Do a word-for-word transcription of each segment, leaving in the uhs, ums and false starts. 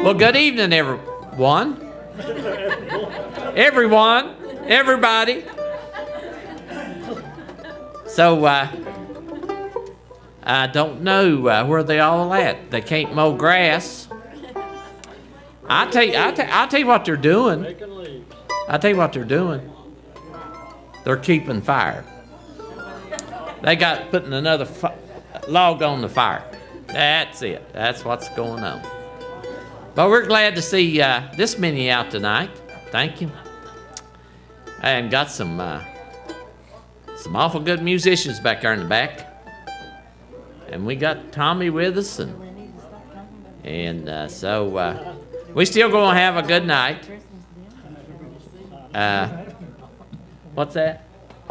Well, good evening, everyone. Everyone, everybody. So, uh, I don't know uh, where they all at. They can't mow grass. I tell you, I tell, I tell you what they're doing. I tell you what they're doing. They're keeping fire. They got putting another fi log on the fire. That's it. That's what's going on. But we're glad to see uh, this many out tonight. Thank you. And got some uh, some awful good musicians back there in the back. And we got Tommy with us, and and uh, so uh, we still gonna have a good night. Uh, what's that?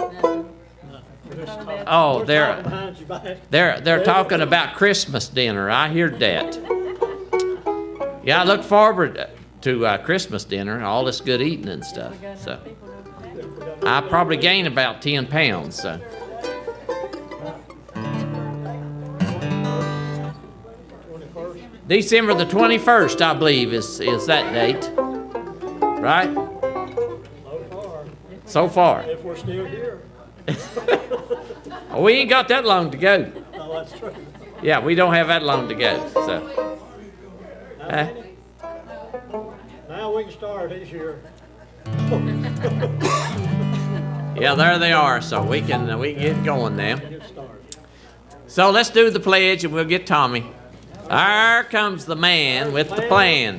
Oh, they're they're they're talking about Christmas dinner. I heard that. Yeah, I look forward to uh, Christmas dinner, all this good eating and stuff. So I probably gain about ten pounds. So. December the twenty-first, I believe, is is that date, right? So far. So far. If we're still here. We ain't got that long to go. Oh, that's true. Yeah, we don't have that long to go. So. Uh, now we can start this year. yeah, there they are. So we can uh, we can get going now. So let's do the pledge, and we'll get Tommy. There comes the man with the plan.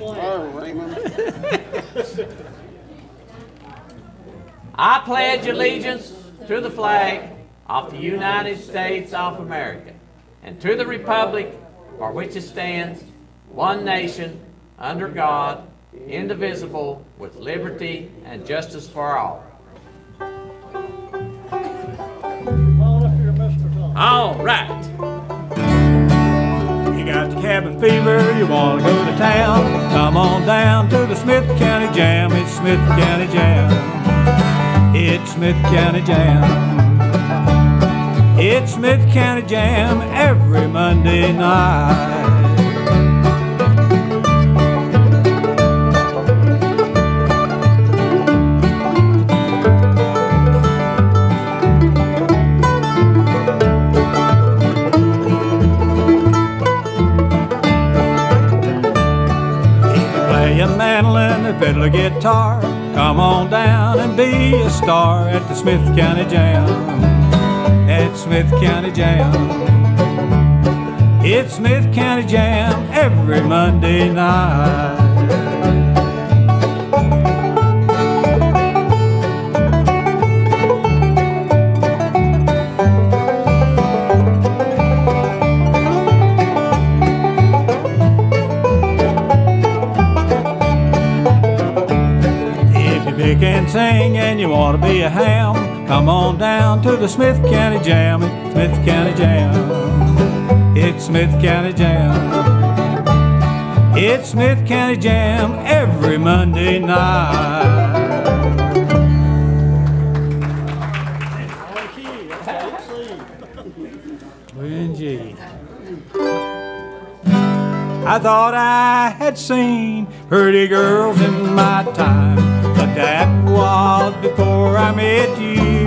I pledge allegiance to the flag of the United States of America and to the republic for which it stands, one nation, under God, indivisible, with liberty and justice for all. All right. You got the cabin fever, you want to go to town, come on down to the Smyth County Jam. It's Smyth County Jam. It's Smyth County Jam. It's Smyth County Jam every Monday night. The fiddler guitar, come on down and be a star at the Smyth County Jam. At Smyth County Jam. It's Smyth County Jam every Monday night. You can sing and you want to be a ham, come on down to the Smyth County Jam. It's Smyth County Jam. It's Smyth County Jam. It's Smyth County Jam every Monday night. G. I thought I had seen pretty girls in my time, but that was before I met you.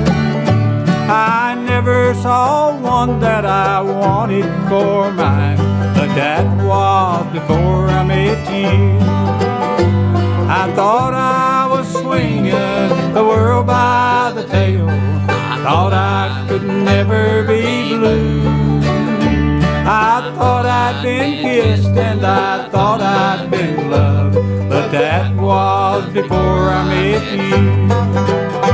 I never saw one that I wanted for mine, but that was before I met you. I thought I was swinging the world by the tail, I thought I could never be blue. I thought I'd been kissed and I thought I'd been loved, but that was before I met you.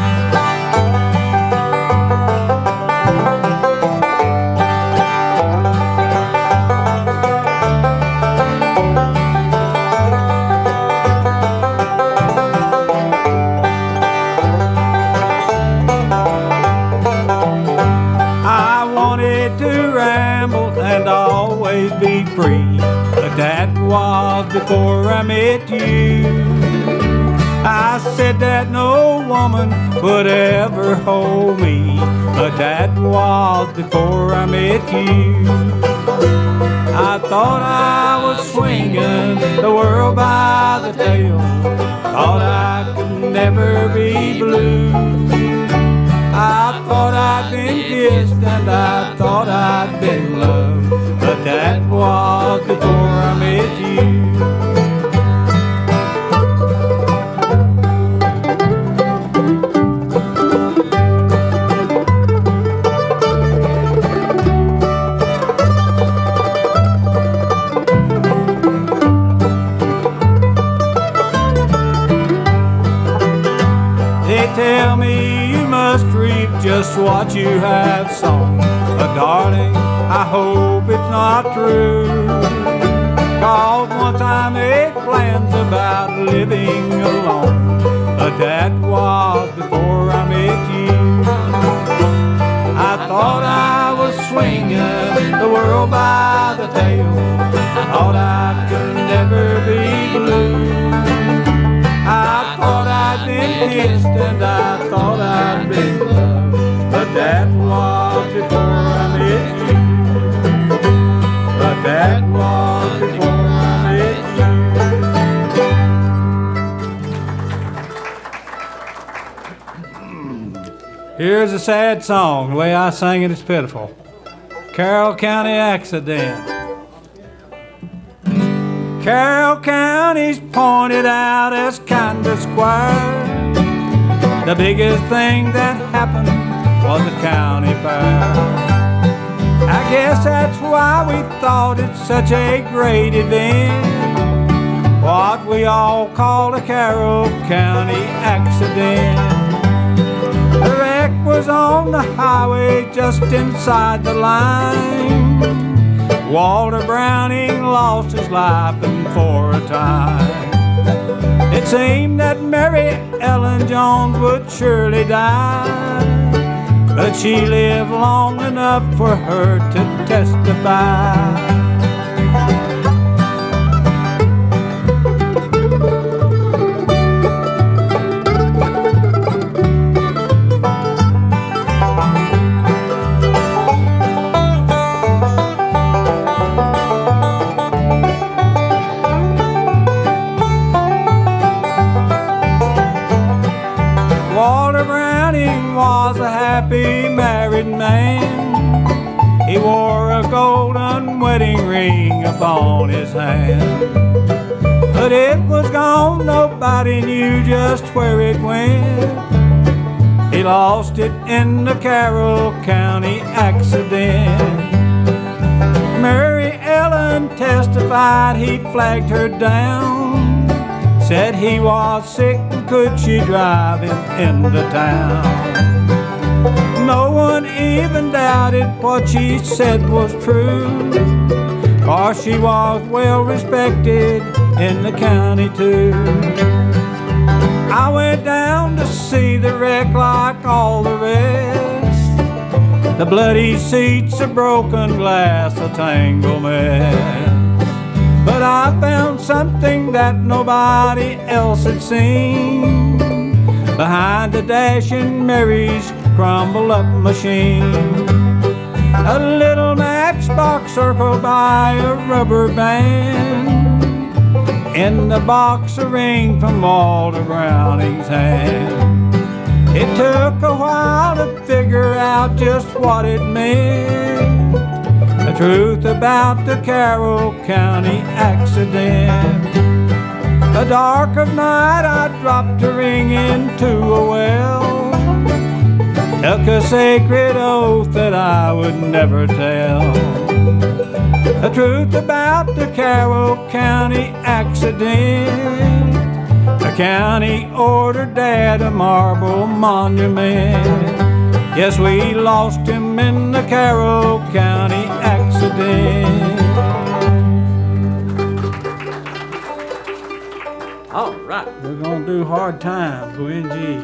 And always be free, but that was before I met you. I said that no woman would ever hold me, but that was before I met you. I thought I was swinging the world by the tail, thought I could never be blue. I thought I'd been kissed and I thought I'd been loved, but that was before I met you. They tell me you must reap just what you have sown, but darling, I hope it's not true. 'Cause once I made plans about living alone, but that was before I met you. I thought I was swinging the world by the tail, thought I could never be blue. I thought I'd been kissed and I thought I'd been loved, but that was before I met you. But that was before I met you. Here's a sad song. The way I sang it is pitiful. Carroll County Accident. Carroll County's pointed out as kinda square. The biggest thing that happened was the county fair. I guess that's why we thought it's such a great event, what we all call the Carroll County accident. The wreck was on the highway just inside the line. Walter Browning lost his life and for a time. It seemed that Mary Ellen Jones would surely die, but she lived long enough for her to testify. Was a happy married man. He wore a golden wedding ring upon his hand, but it was gone, nobody knew just where it went. He lost it in the Carroll County accident. Mary Ellen testified he flagged her down, said he was sick and could she drive him into town. No one even doubted what she said was true, for she was well respected in the county too. I went down to see the wreck like all the rest. The bloody seats, a broken glass, a tangled mess. But I found something that nobody else had seen behind the dash in Mary's crumbled up machine. A little matchbox circled by a rubber band, in the box a ring from Walter Browning's hand. It took a while to figure out just what it meant, the truth about the Carroll County accident. The dark of night I dropped a ring into a well, took a sacred oath that I would never tell the truth about the Carroll County accident. The county ordered Dad a marble monument. Yes, we lost him in the Carroll County accident. All right, we're gonna do Hard Times, Gwen G.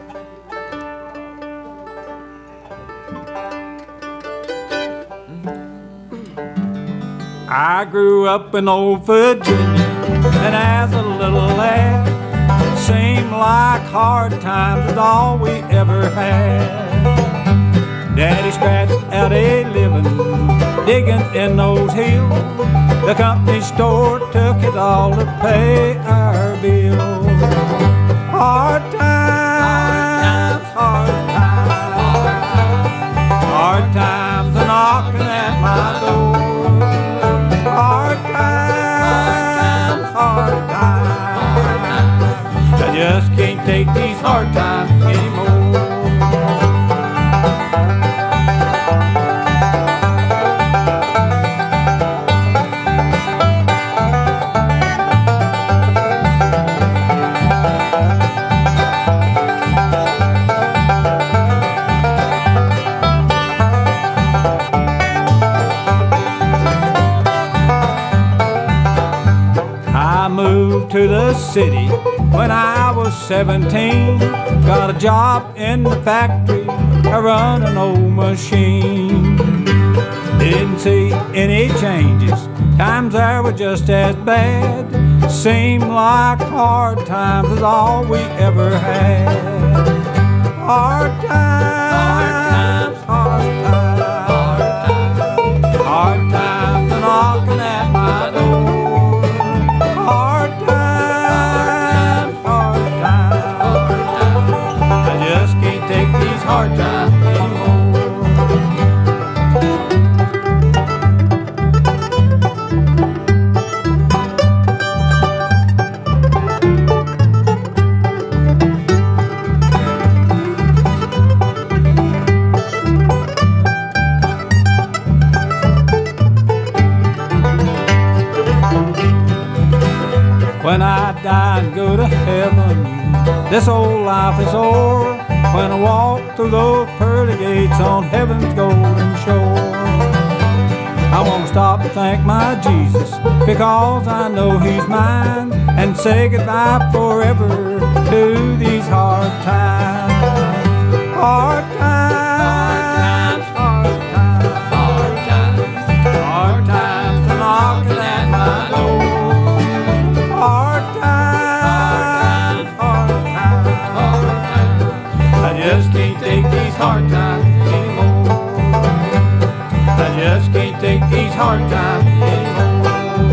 I grew up in old Virginia, and as a little lad, it seemed like hard times was all we ever had. Daddy scratched out a living, digging in those hills. The company store took it all to pay our bills. Hard times, hard times, hard times are knocking at my door. Hard times, hard times, I just can't take these hard times anymore. To the city when I was seventeen. Got a job in the factory, I run an old machine. Didn't see any changes, times there were just as bad. Seemed like hard times was all we ever had. Hard times, hard times, hard times are knocking at my door. Hard times anymore. When I die and go to heaven, this old life is o'er. When I walk through those pearly gates on heaven's golden shore, I want to stop and thank my Jesus, because I know He's mine, and say goodbye forever to these hard times. Hard times, hard times, hard times, hard times are knocking at my door. Hard times, hard times, hard times, I just can't take these hard times anymore. I just can't take these hard times anymore.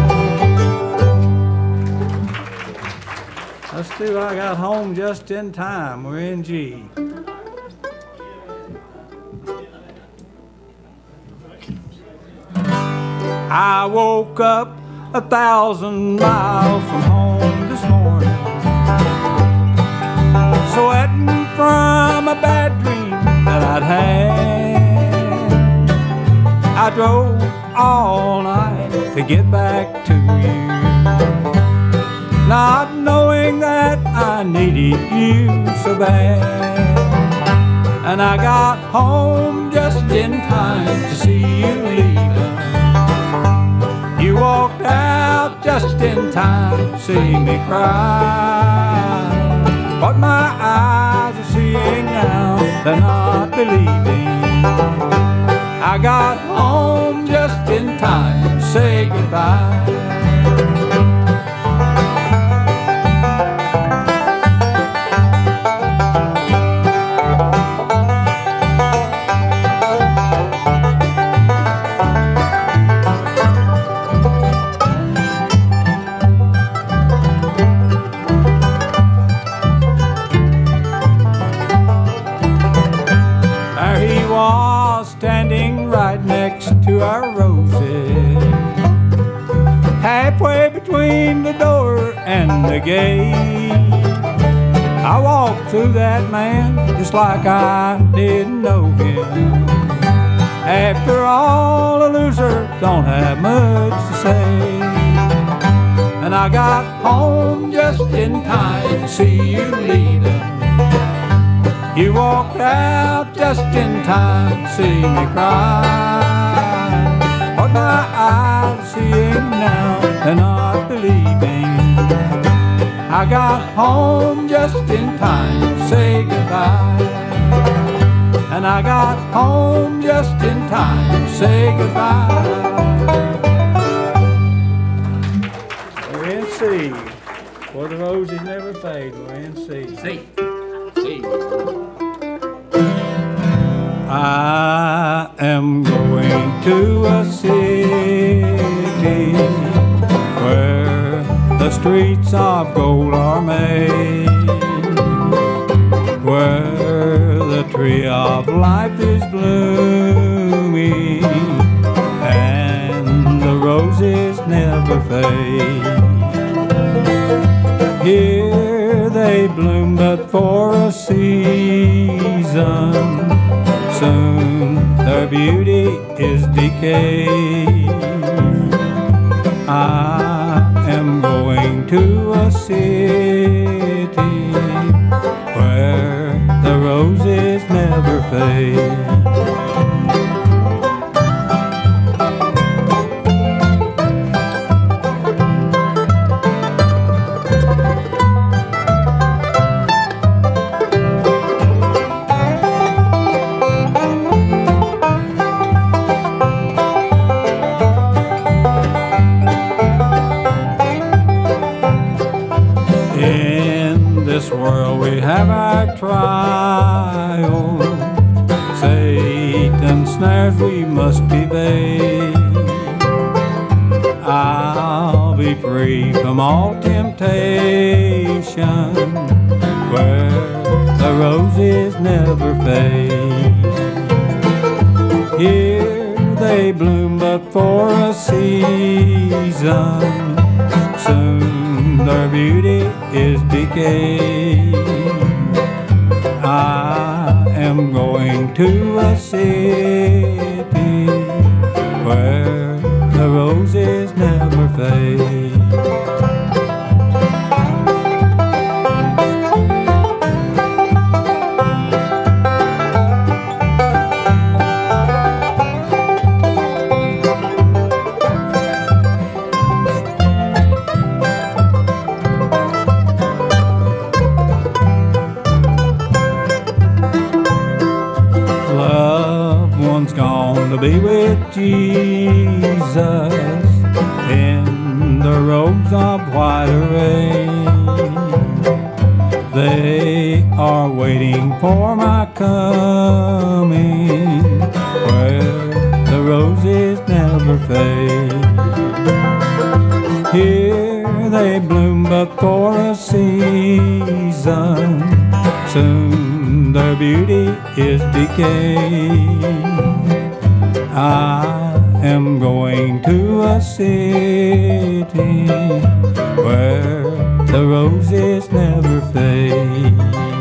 Let's do I Got Home Just in Time. We're in G. I woke up a thousand miles from home this morning, sweating from a bad dream that I'd had. I drove all night to get back to you, not knowing that I needed you so bad. And I got home just in time to see you leaving. You walked out just in time to see me cry. What my eyes are seeing now, they're not believing. I got home just in time to say goodbye. To our roses, halfway between the door and the gate. I walked through that man just like I didn't know him. After all, a loser don't have much to say. And I got home just in time to see you leaving. You walked out just in time to see me cry. What my eyes are seeing now, they're not believing. I got home just in time to say goodbye. And I got home just in time to say goodbye. We're in C. For the roses never fade, we're in C. C. am going to a city where the streets of gold are made, where the tree of life is blooming and the roses never fade. Here they bloom but for a season, soon their beauty is decayed. I am going to a city where the roses never fade. Have our trials, Satan's snares we must evade. I'll be free from all temptation, where the roses never fade. Here they bloom but for a season, soon their beauty is decayed. I am going to a city where the roses never fade. To be with Jesus in the robes of white array. They are waiting for my coming, where the roses never fade. Here they bloom but for a season, soon their beauty is decayed. I am going to a city where the roses never fade,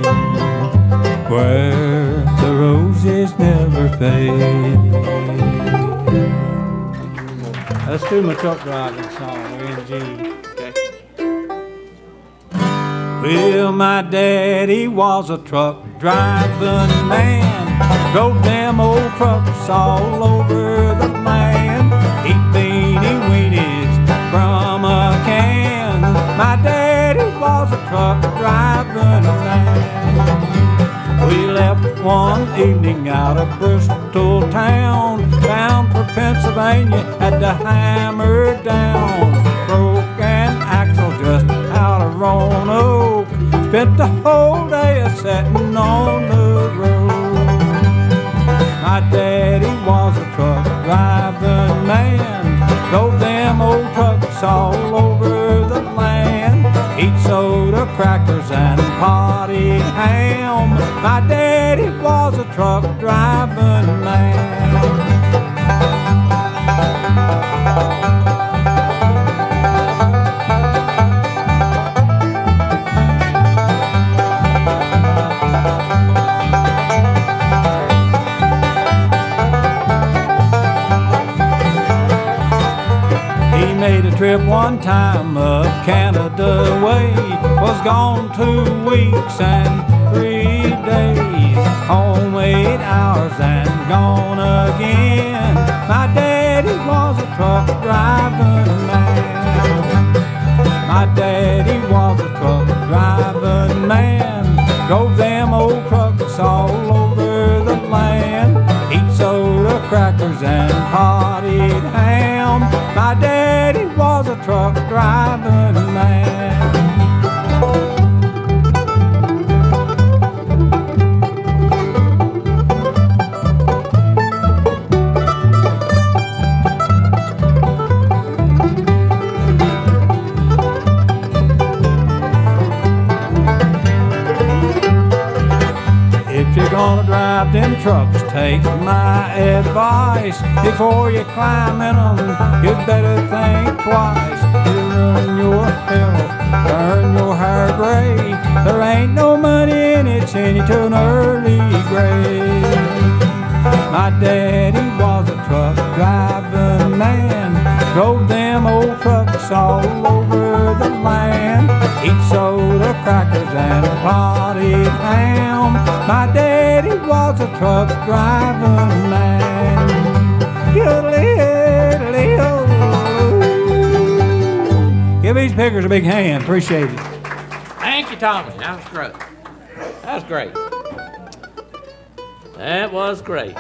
where the roses never fade. Let's do my truck driving song, we're in G. Okay. Well, my daddy was a truck driving man, drove them old trucks all over the land, eat beanie weenies from a can. My daddy was a truck driving man. We left one evening out of Bristol town, bound for Pennsylvania, had to hammer down. Broke an axle just out of Roanoke, spent the whole day a-setting on the road. My daddy was a truck driving man, drove them old trucks all over the land, eat soda crackers and potted ham. My daddy was a truck driving man. Made a trip one time up Canada way, was gone two weeks and three days, home eight hours and gone again. My daddy was a truck driving man. My daddy was a truck driving man, drove them old trucks all over the land, eat soda crackers and potted ham. My daddy was a truck driving man. you're gonna drive them trucks, take my advice. Before you climb in them, you'd better think twice. You ruin your health, turn your hair gray. There ain't no money in it, send you to an early grave. My daddy was a truck driving man, drove them old trucks all over the land. Eat soda crackers and potted ham. My daddy was a truck driving man. Give these pickers a big hand. Appreciate it. Thank you, Tommy. That was great. That was great. That was great.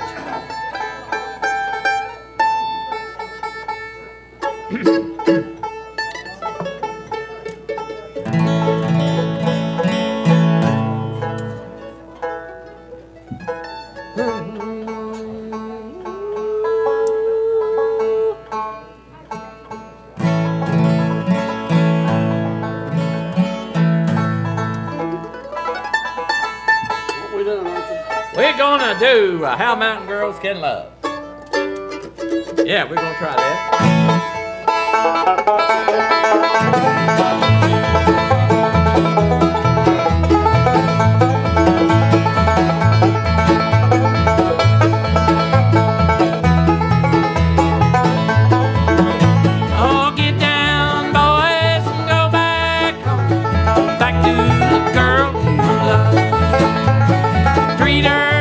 We're gonna do uh, How Mountain Girls Can Love. Yeah, we're gonna try that. Oh, get down, boys, and go back home, back to the girl you love. Treat her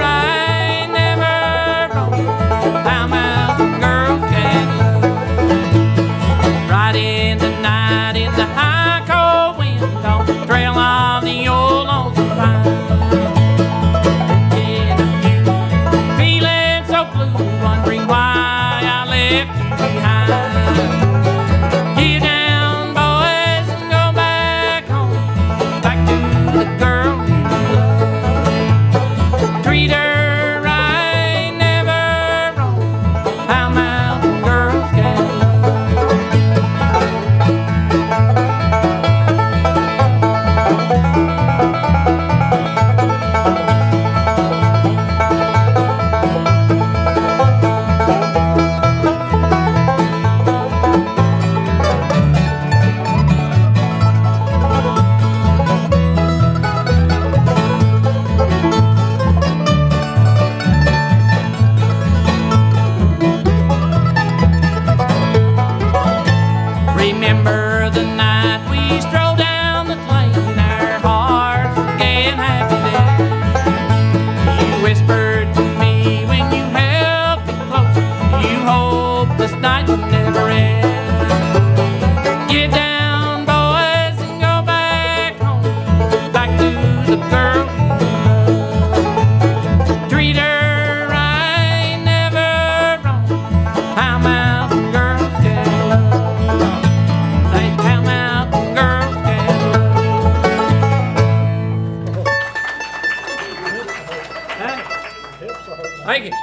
Thank you.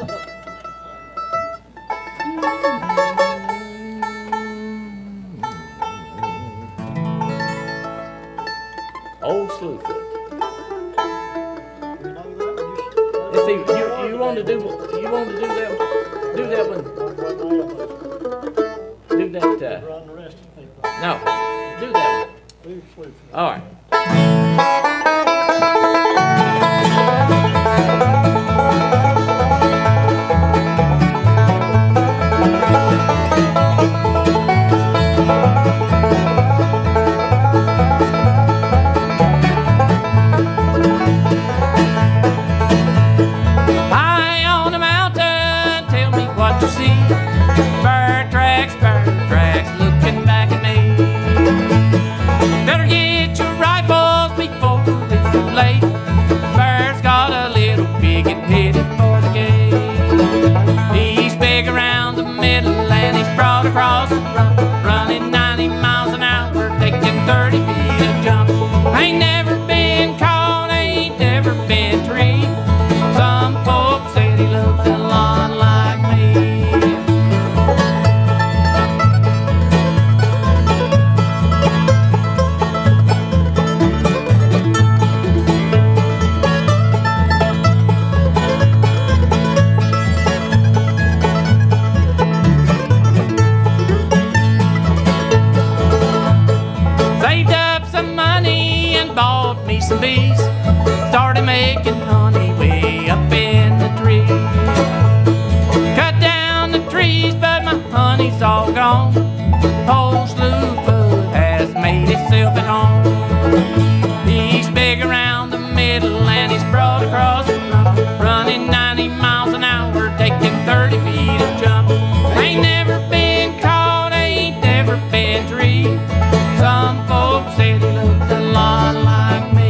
Old Slewfoot. Let's see. You you want to do you want to do that do that one? Do that. Uh, no. Do that one. All right. Bird tracks, bird tracks, looking back at me. Better get your right. and he's brought across the front, running ninety miles an hour, taking thirty feet a jump. Ain't never been caught, ain't never been treed. Some folks said he looked a lot like me.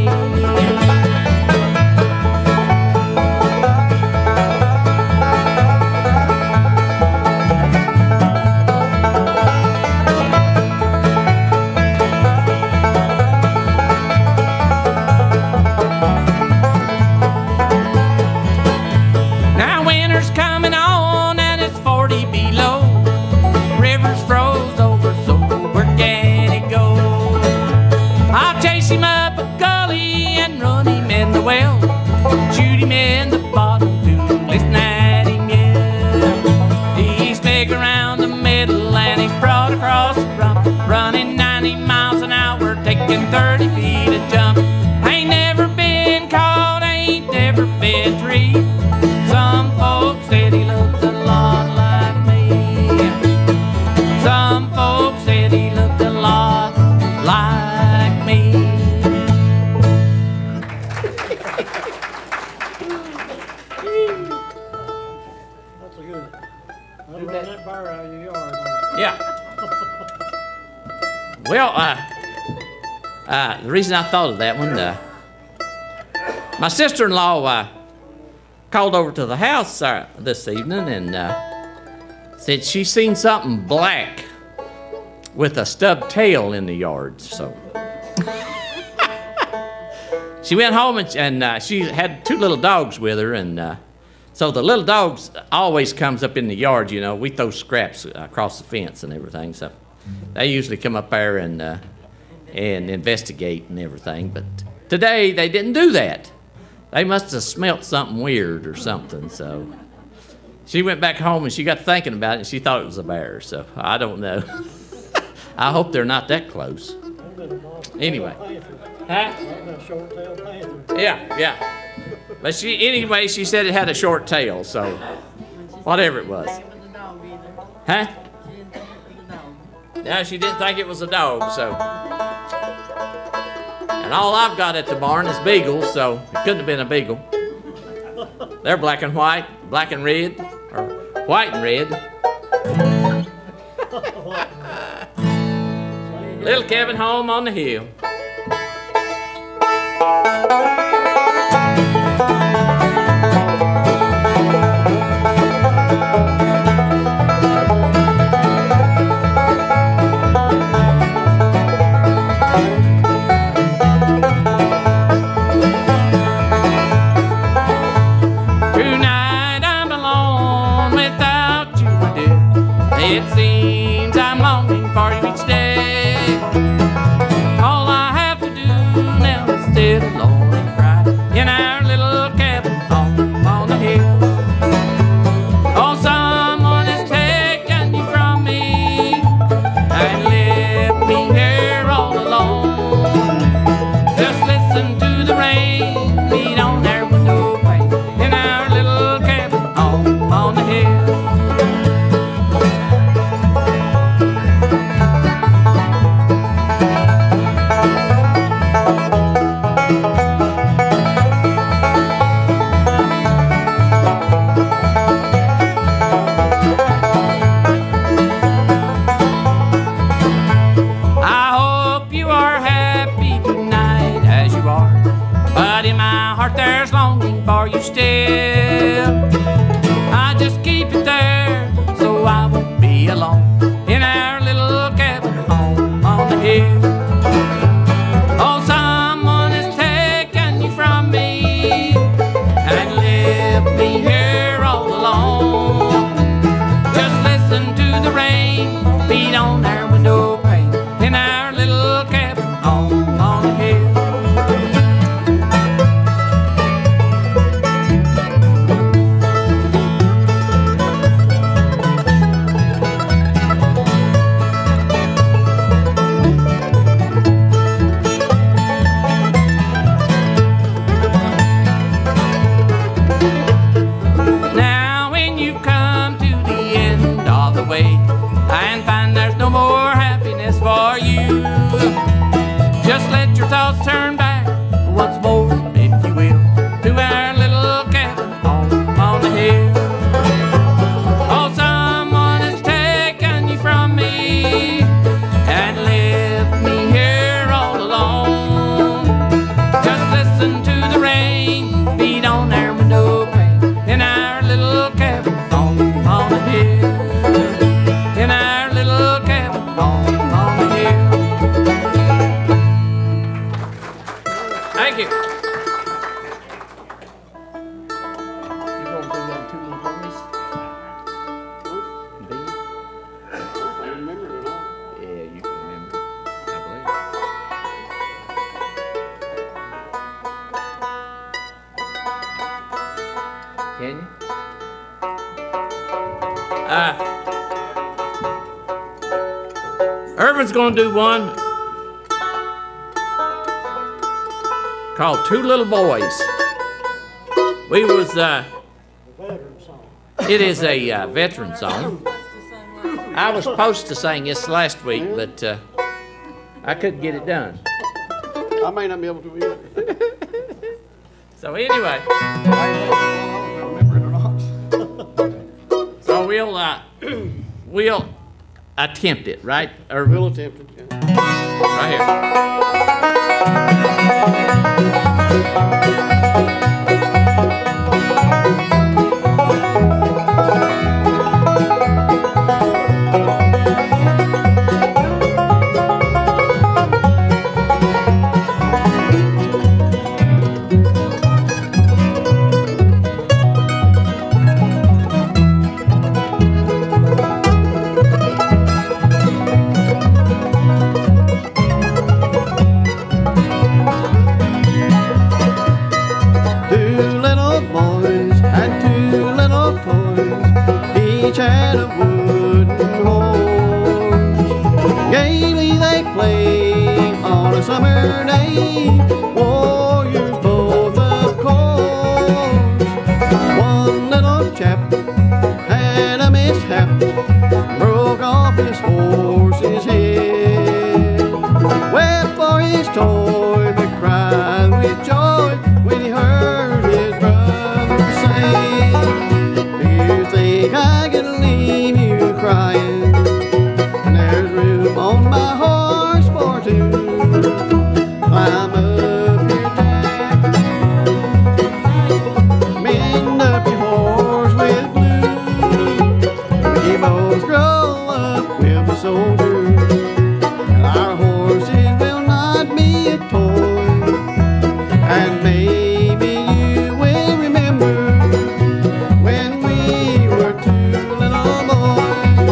Well, shoot him in the bottom to listen at him yell. He's big around the middle and he's broad across the rump, running ninety miles an hour, taking thirty feet a jump. Ain't never been caught, ain't never been treed. Some folks said he looked a lot like me. Some folks said he looked a lot like me. That's a good. That'll run that bar out of your yard. Yeah. Well, uh, uh, the reason I thought of that one, uh, my sister-in-law uh, called over to the house uh, this evening and uh, said she seen something black with a stub tail in the yard. So she went home and, and uh, she had two little dogs with her, and uh, so the little dogs always comes up in the yard. You know, we throw scraps across the fence and everything, so they usually come up there and uh, and investigate and everything. But today they didn't do that. They must have smelt something weird or something. So she went back home and she got thinking about it, and she thought it was a bear. So I don't know. I hope they're not that close. Anyway. Huh? Short-tailed panther. Yeah, yeah. But she, anyway, she said it had a short tail, so whatever it was. Huh? No, she didn't think it was a dog, so. And all I've got at the barn is beagles, so it couldn't have been a beagle. They're black and white, black and red, or white and red. Little cabin home on the hill. Tonight I'm alone without you, my dear. It seems I'm longing for you each day. All I have to do now is sit alone and cry in our little cabin home on the hill. Oh, someone has taken you from me and left me here all alone. Just listen to the rain beat on our window pane in our little cabin home on the hill. There's longing for you still. I just keep it there so I won't be alone in our little cabin home on the hill. Oh, someone has taken you from me and left me here all alone. Just listen to the rain beat on our window pane in our little cabin home on the hill. Can you? Uh, Irvin's gonna do one called Two Little Boys. We was, uh, it is a uh, veteran song. I was supposed to sing this last week, but uh, I couldn't get it done. I may not be able to either. So anyway, I remember it or not. so we'll uh, we'll attempt it, right? Or We'll attempt it. Yeah. right here. Had a wooden horse. Gaily they played on a summer day, warriors both of course. One little chap had a mishap, broke off his horse's head. Wept for his toy, but cried with joy when he heard his brother say, "Do you think I can leave you crying? And there's room on my horse for two. Climb up here, Jack. Mend up your horse with blue. When we both grow up, we'll be soldiers. And our horses will not be a toy. And maybe you will remember when we were two little boys."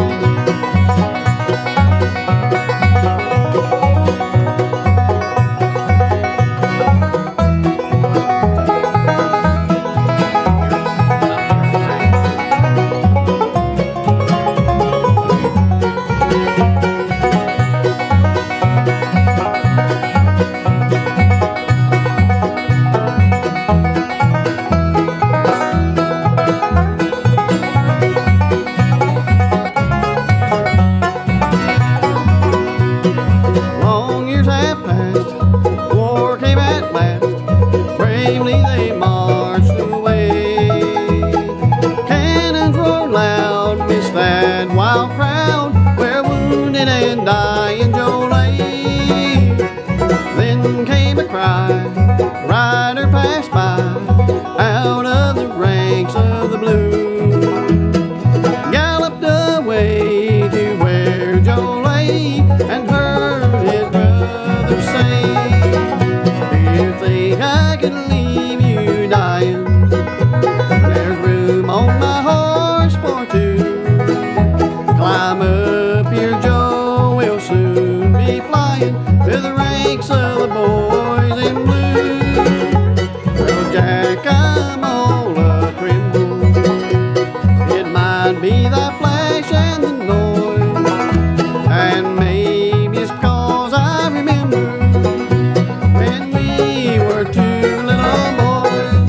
Long years have passed, war came at last, bravely they marched away. Cannons roared loud midst that wild crowd, where wounded and dying Joe lay. Then came a cry, a rider passed by, out of the ranks of the blue. Galloped away to where Joe lay, and heard his brother say, "Do you think I can leave you dying? There's room on my horse for two. Climb up here, Joe, we'll soon be flying to the ranks of the boys in blue." Well, Jack, I'm all a-tremble. It might be the flash and the noise, and maybe it's because I remember when we were two little boys.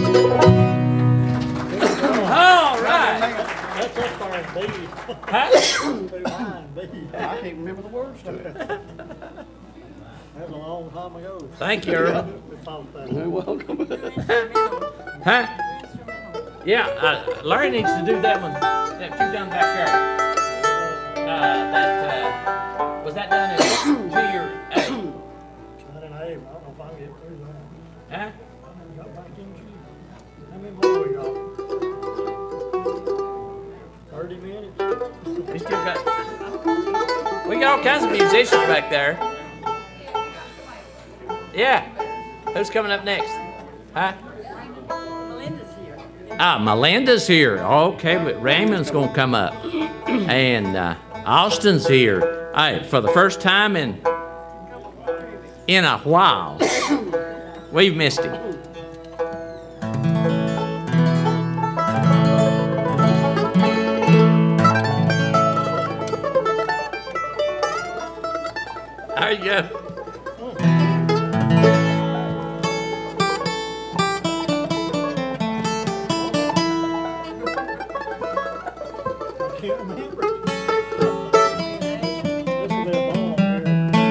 All right. That's up there in B. Huh? Two line B. I can't remember the words to it. That was a long time ago. Thank you, Irvin. We thought that. You're welcome. Huh? Yeah, uh, Larry needs to do that one. That you done back there. Uh, that uh, was that done in G or A? Not in A. I don't know if I can get through that. Huh? I got back in G. How many more we got? Thirty minutes? We still got. We got all kinds of musicians back there. Yeah. Who's coming up next? Huh? Melinda's here. Ah, Melinda's here. Okay, but Raymond's gonna come up, and uh, Austin's here. Hey, for the first time in in a while, we've missed him. get me. This will be a ball here.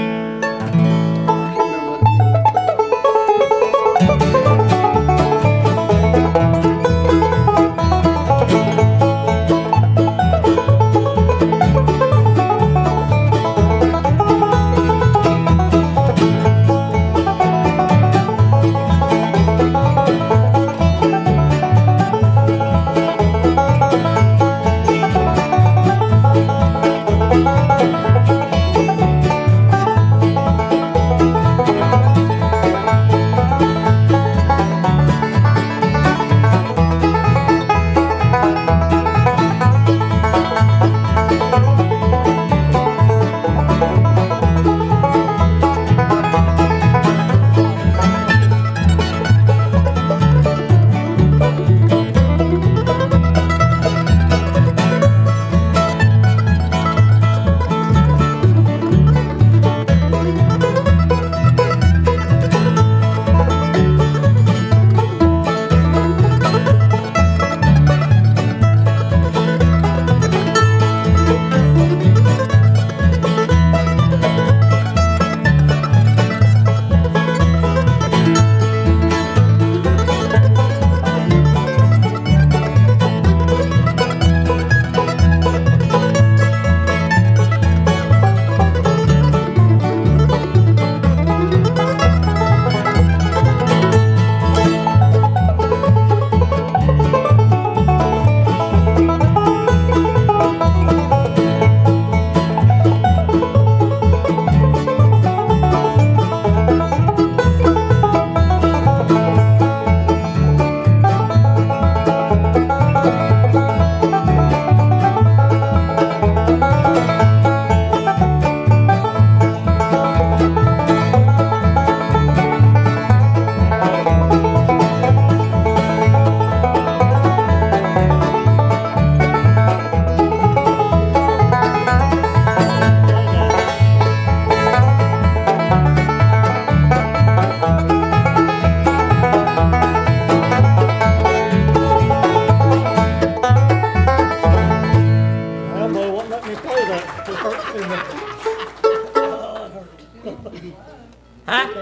Huh?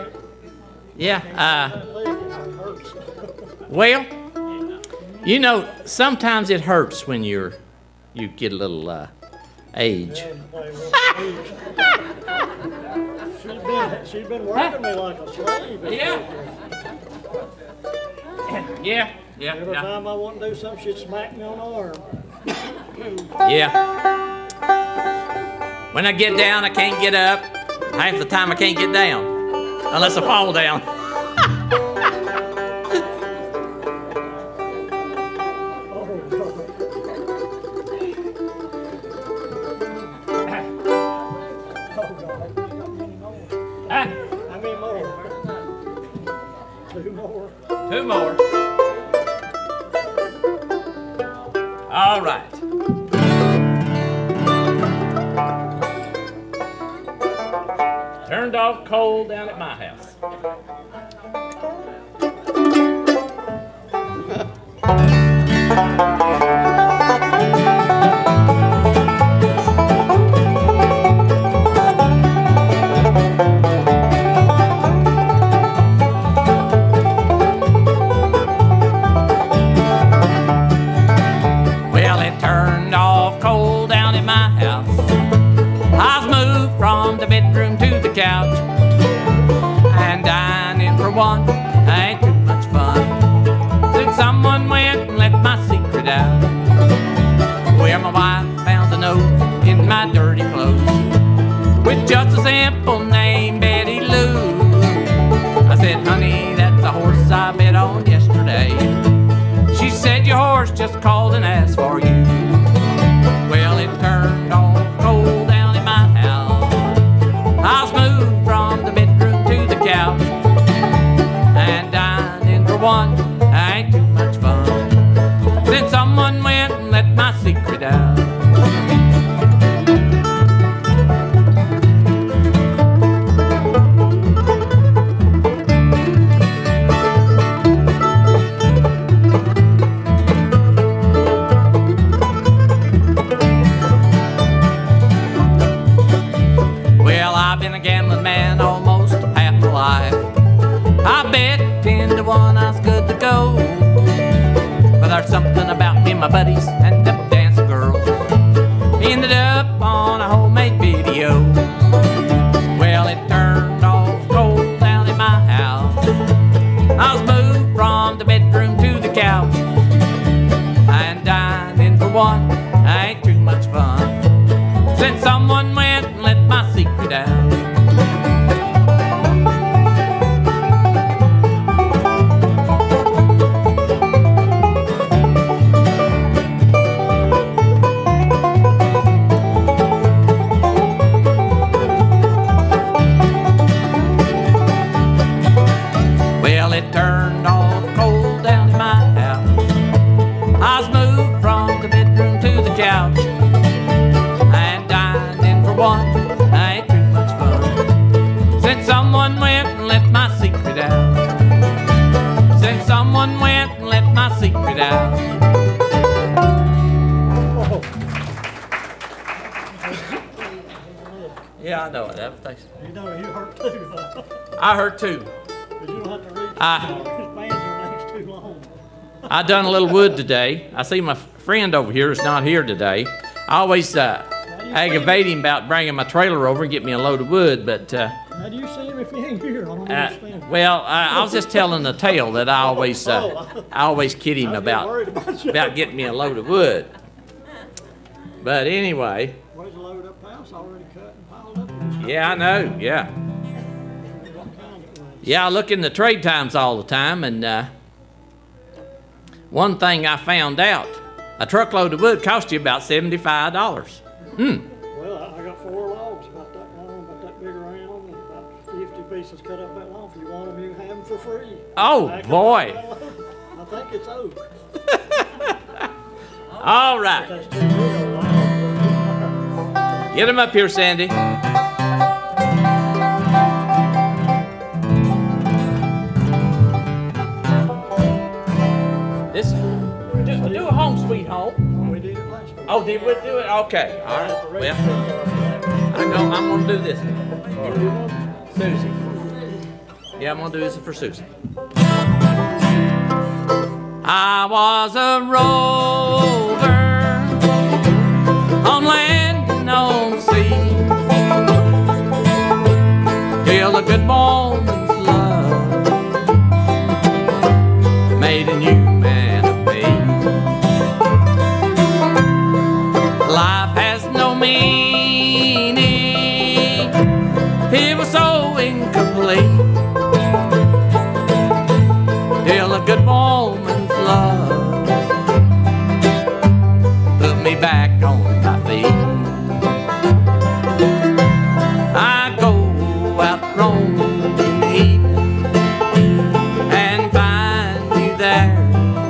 Yeah. Uh, well, you know, sometimes it hurts when you're you get a little uh, age. She's been, she's been working me like a slave. Yeah. Yeah. Yeah. Every Yeah. time I want to do something, she'd smack me on the arm. Yeah. When I get down, I can't get up. Half the time I can't get down, unless I fall down. Ah, How many more? Two more. two more. All right. Turned off cold down at my house. Well, it turned off cold down at my house. I was moved from the bedroom to the couch, and dining for one ain't too much fun. Then someone went and let my secret out, where my wife found a note in my dirty clothes with just a simple name, Betty Lou. I said, honey, that's a horse I bet on yesterday. She said, your horse just called and asked for you. Well, it turned off cold down in my house. I was moved from the bedroom to the couch, and dining for one ain't too much fun. Then someone went and let my secret out. heard something about me and my buddies and the dance girls. Ended up on a homemade video. Well, it turned off cold down in my house. I was moved from the bedroom to the couch, and dining for one ain't too much fun. Since someone went and let my secret out. Well, it turned off cold down in my house. I was moved from the bedroom to the couch, and dined in for one ain't too much fun. Since someone went and let my secret out. Since someone went and let my secret out. Yeah, I know it. That was You know, you hurt too, though. I heard too. But you don't have to read I- his banjo name's too long. I done a little wood today. I see my friend over here is not here today. I always uh, aggravate him about bringing my trailer over and get me a load of wood, but uh, How do you see him if he ain't here? I don't uh, understand. well, I, I was just telling the tale that I always uh, I always kid him I was about worried about you. about getting me a load of wood. But anyway, Where's the load up house already cut and piled up? yeah, I know, yeah, What kind it was? yeah. I look in the trade times all the time, and uh, one thing I found out: a truckload of wood cost you about seventy-five dollars. Hmm. Well, I I got four logs about that long, about that big around, and about fifty pieces cut up that long. If you want them, you can have them for free. Oh, Back up boy. that load. I think it's oak. All right. That's too real long. Get him up here, Sandy. This do, do a home sweet home. We did it last week. Oh, did we do it? Okay. All right. Well, I go, I'm gonna do this one. Susie. Yeah, I'm gonna do this for Susie. I was a rover on land and on sea, till a good woman's love made a new man of me. Life has no meaning, it was so incomplete, till a good woman's love put me back on my feet. I go out roaming in the evening and find you there,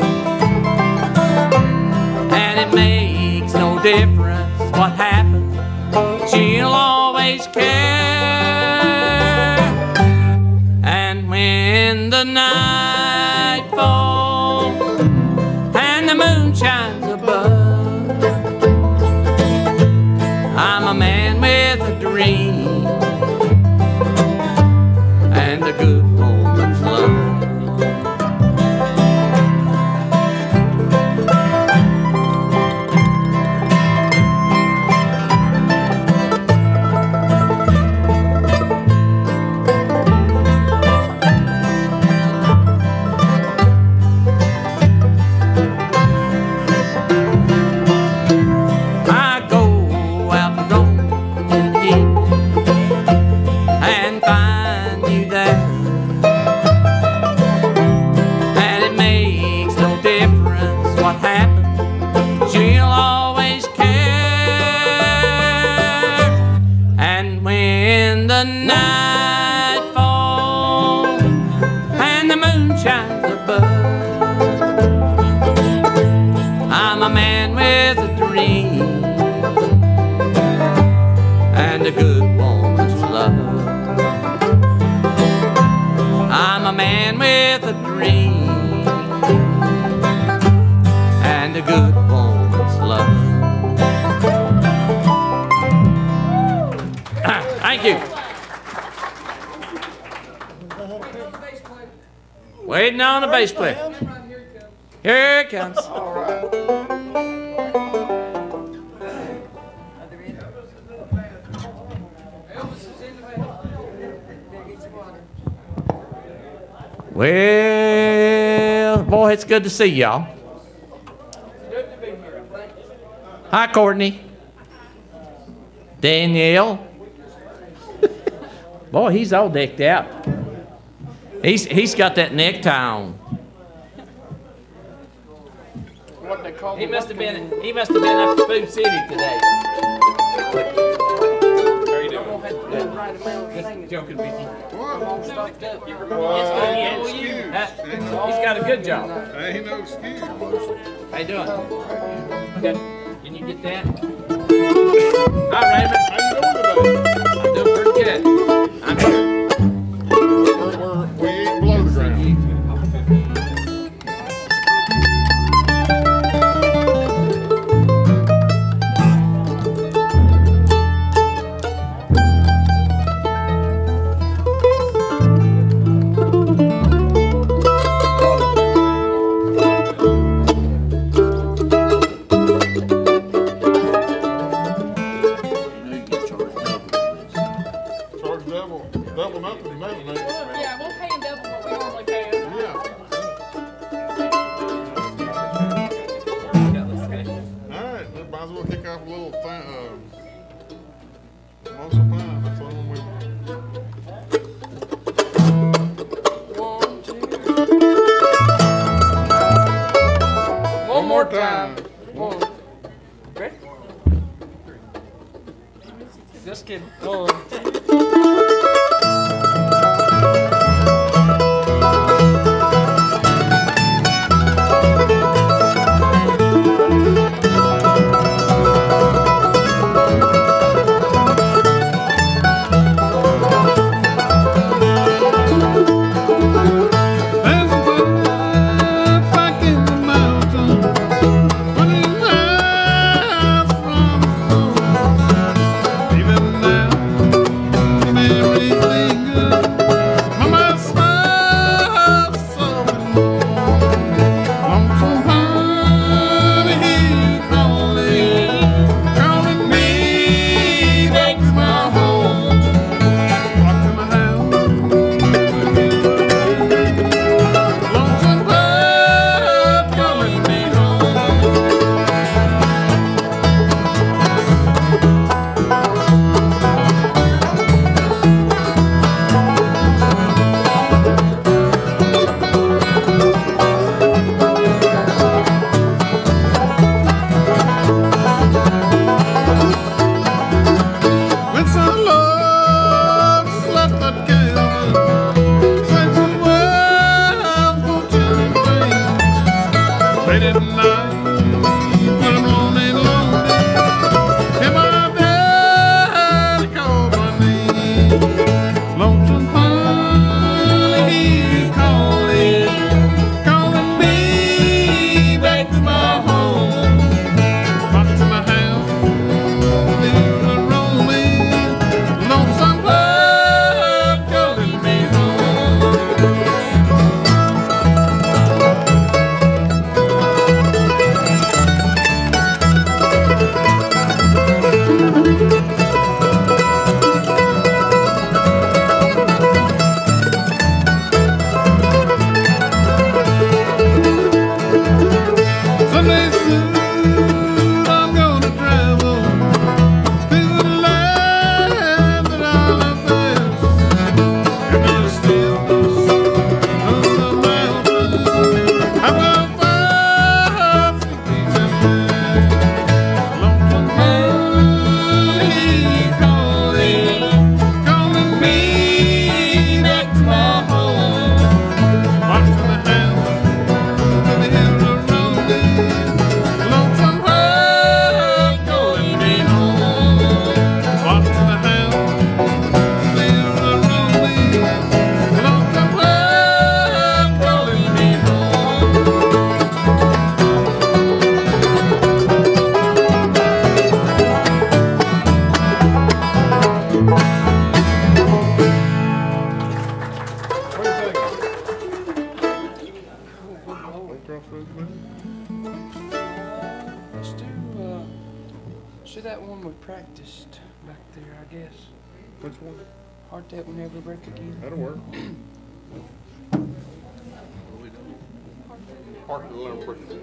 and it makes no difference what happens, she'll always care. And when the night falls and the moon shines above, I'm a man with a dream and a good woman's love. I go out roaming in the evening and find you there, and it makes no difference what happens, she'll always care. And when the night falls and the moon shines above, I'm a man with a dream and a good woman's love. I'm a man with a dream and a good woman's love. Thank you. Waiting on the bass player. Here it comes. All right. Well, boy, it's good to see y'all. Hi, Courtney. Danielle. Boy, he's all decked out. He's he's got that necktie on. What they call He the must have working- been he must have been up to Food City today. How are you doing? Just joking with you. all stuffed up. It's good, yeah. Huh? He's got a good job. Ain't no excuse. How you doing? Good. Can you get that? Hi, Raymond. How you doing today? I'm doing pretty good. I'm here. We're, we're, we ain't below the ground. Charge double, double nothing, nothing. Yeah, we'll pay him double what we normally pay him. Yeah. All right, we might as well kick off a little thing. Uh, most of the time, that's the one we. One, two. One more time. One. Ready? Just kidding. One. There's a fire back in the mountain, running miles from the shore. Even now, the memories linger. Mama smiles so lonesome honey, he calling, calling me back to my home, back to my house. Lonesome bird calling me home. When some love slept that cabin, said some words for change. Late at night, when I'm lonely, lonely, and my daddy called my name. Lonesome honey, he calling, calling me back to my home, back to my house. There's a rolling, lonesome bird calling me home. Let's do, uh, see that one we practiced back there, I guess. Which one? Heart That Will Never Break Again. That'll work. Heart That Will Never Break Again.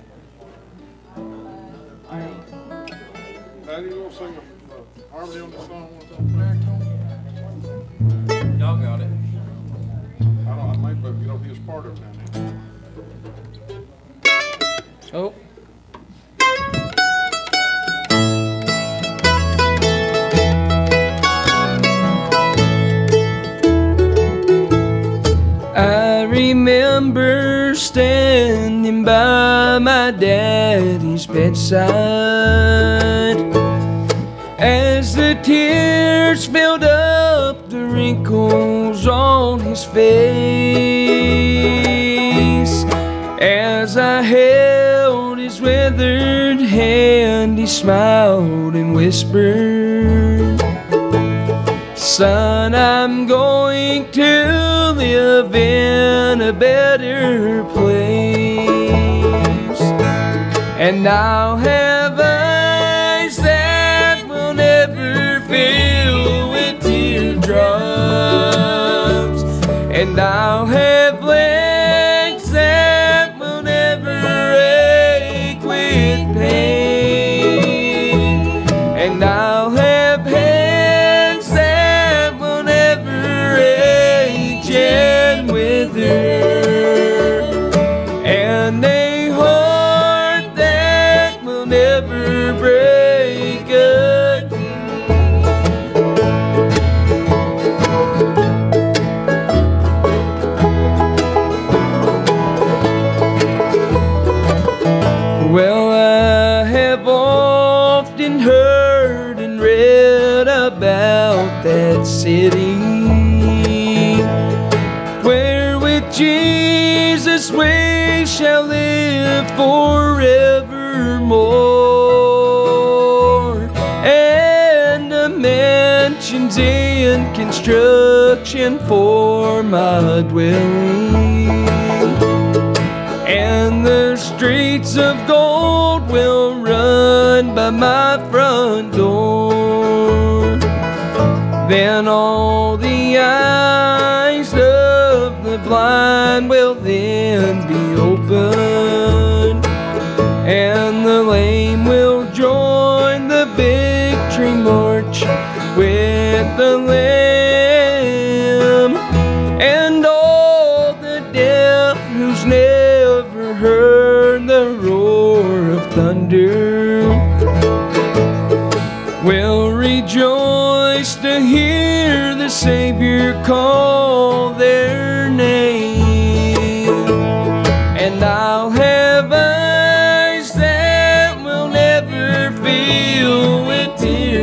Now you gonna sing a uh, harmony on the song one time? Y'all got it. I don't, I might better get up his part of it now. Oh. I remember standing by my daddy's bedside as the tears filled up the wrinkles on his face. As I held his withered hand, he smiled and whispered, "Son, I'm going to live in a better place, and I'll have eyes that will never fill with teardrops, and I'll have legs that will never ache with pain, and I'll have hands that will never age and wither, and a heart that will never break again." Well, I have often heard and read about that city where with Jesus we shall live forevermore, and the mansions in construction for my dwelling, and the streets of gold will run by my front door. Then all the eyes of the blind will then be opened, and the lame will join the victory march with the Lamb, and all the deaf who's never heard the roar of thunder will rejoice to hear the Savior call their name, and I'll have eyes that will never fill with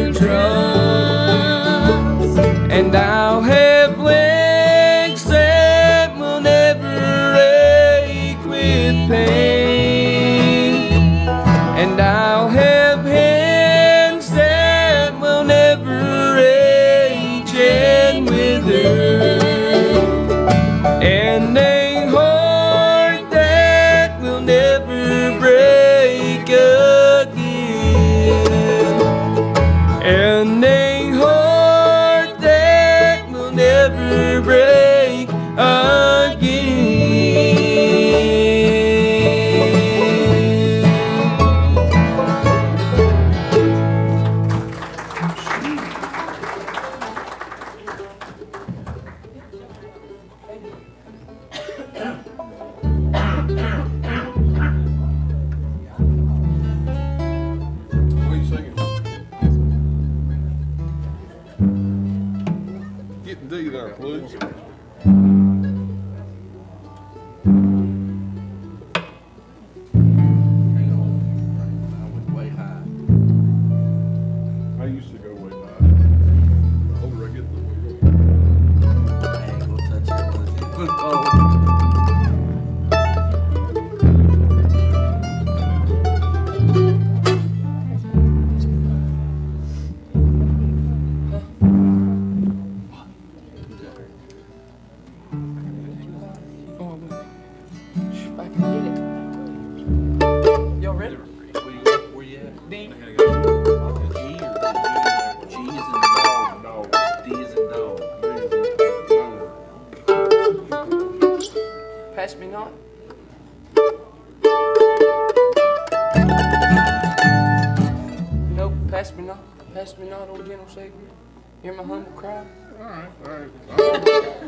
teardrops, and I'll have legs that will never ache with pain, and I'll have hands that will never age and wither, and a heart that will never ding. G or D? G is in dog, dog. D is in dog. D is in dog. Pass me not. Nope, pass me not. Pass me not, O gentle Savior. Hear my humble cry. All right, all right. All right.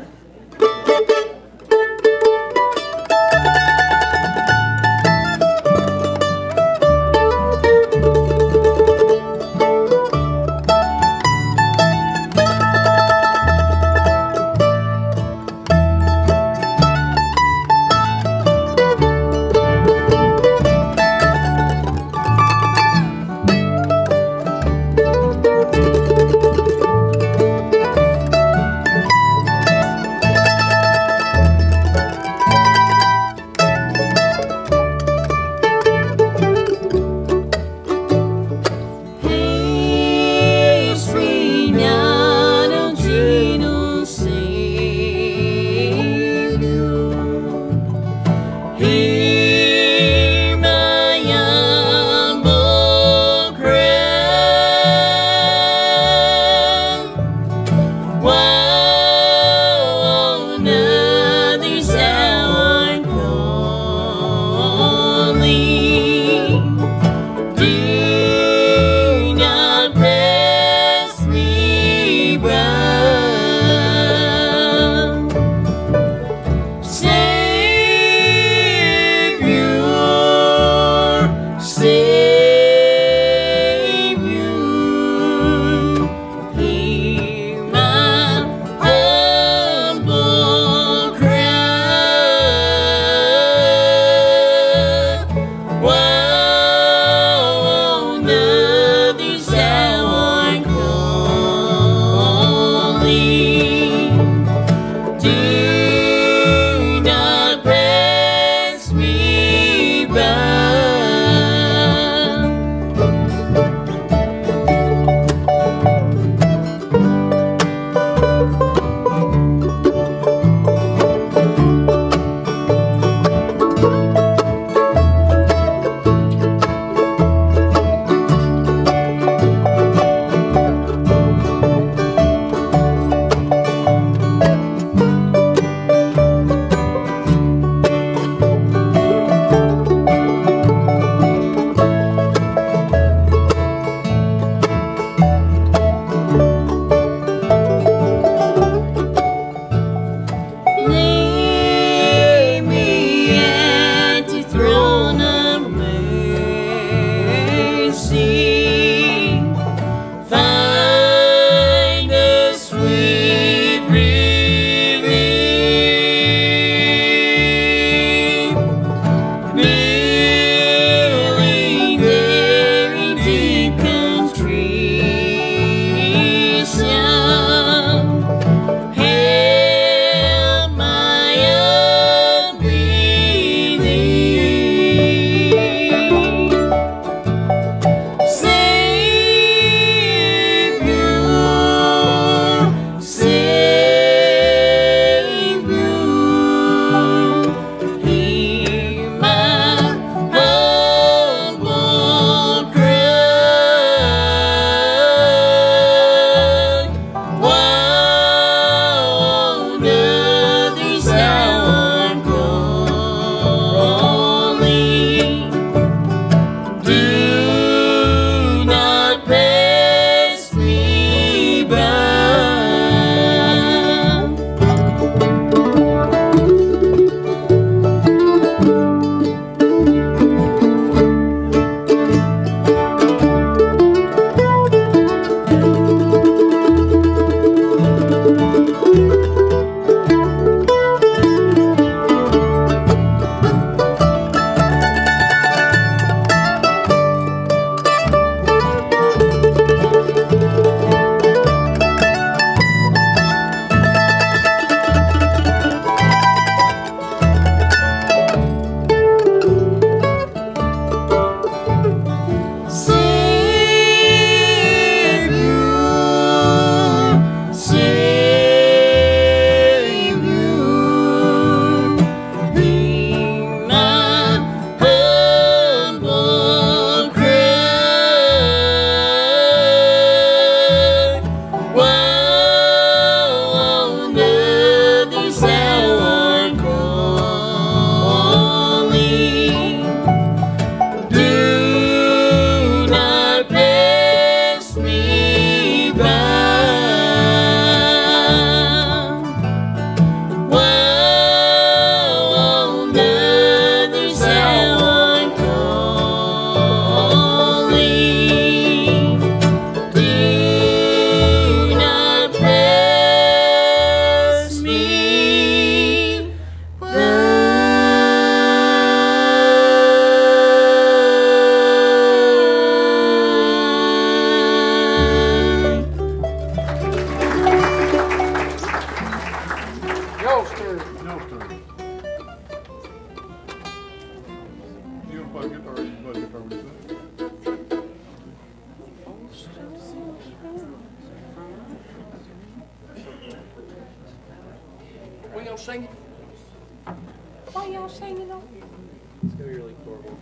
We gonna sing it? Why y'all singing on? It's gonna be really horrible.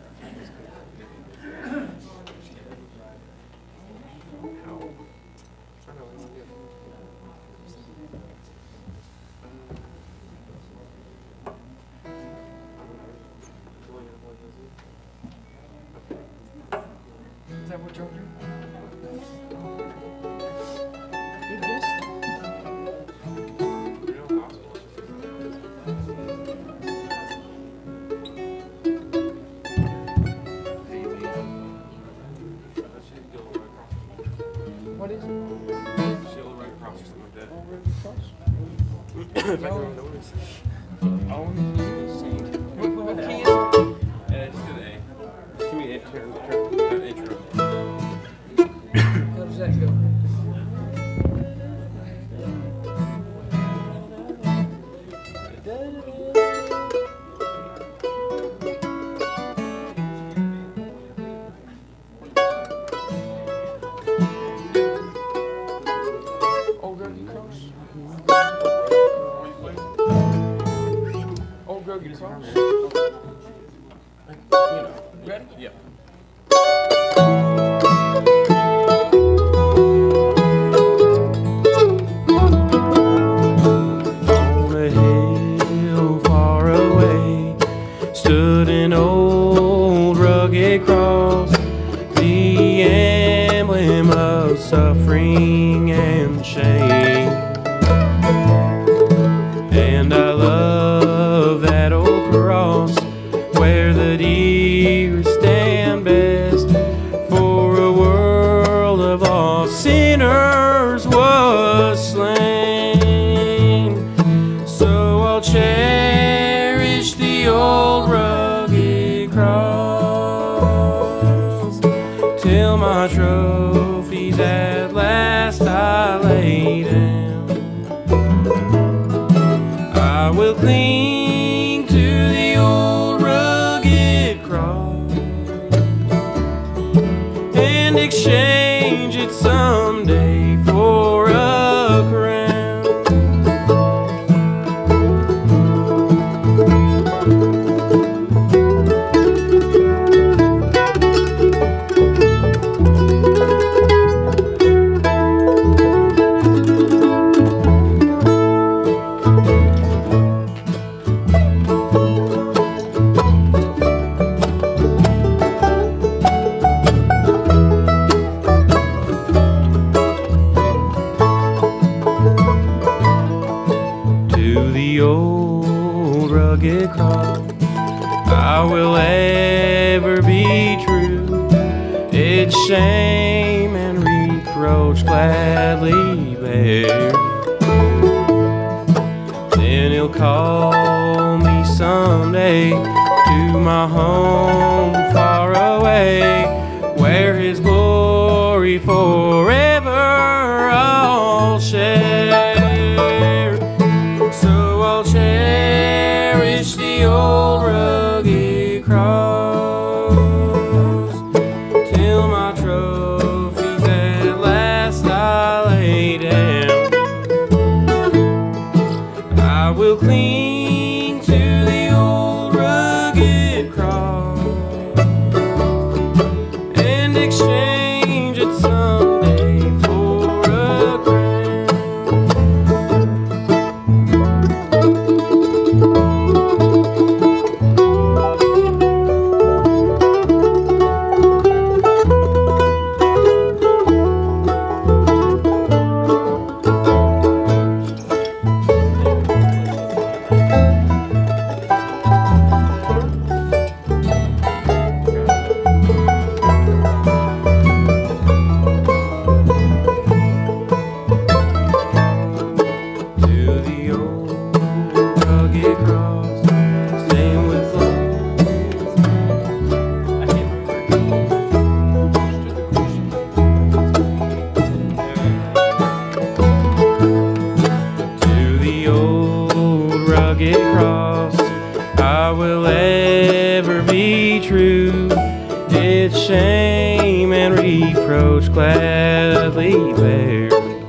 Is that what you're doing? You missed. What is it? She'll right across or something like that. Oh, right across. If I don't notice. Oh, what, what key is it? Yeah, just do the A. Just give me the intro. The intro. How does that go? Old Rugged Cross. Old Rugged Cross. You know. Ready? Yep. On a hill far away stood an old rugged cross, the emblem of suffering and shame. And I love that old cross where the deer stand best, for a world of lost sinners was slain. So I'll cherish the old rugged cross till my trophies at last I lay down. I will cling to the old rugged cross and exchange it someday for a crown. To the old rugged cross I will ever be true, its shame and reproach gladly bear. Then he'll call me someday to my home far away, where his glory forever I'll share. So I'll cherish the old rugged cross till my trophies at last I lay down. I will cling to the old rugged cross and exchange it someday for a crown. with shame and reproach gladly bear.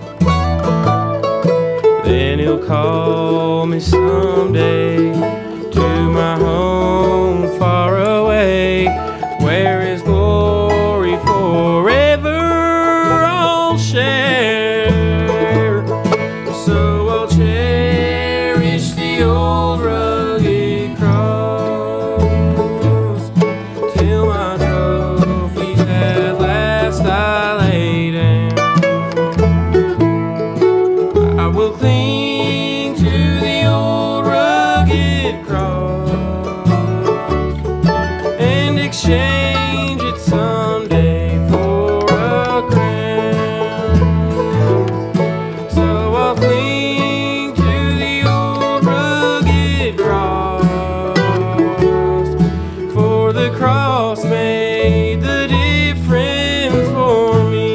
Then he'll call me someday to my home far away, where his glory forever I'll share. So I'll cherish the old rugged cross till my trophies at last I lay down. I will cling to the old rugged cross and exchange it someday for a crown. So I'll cling to the old rugged cross, for the cross made the difference for me.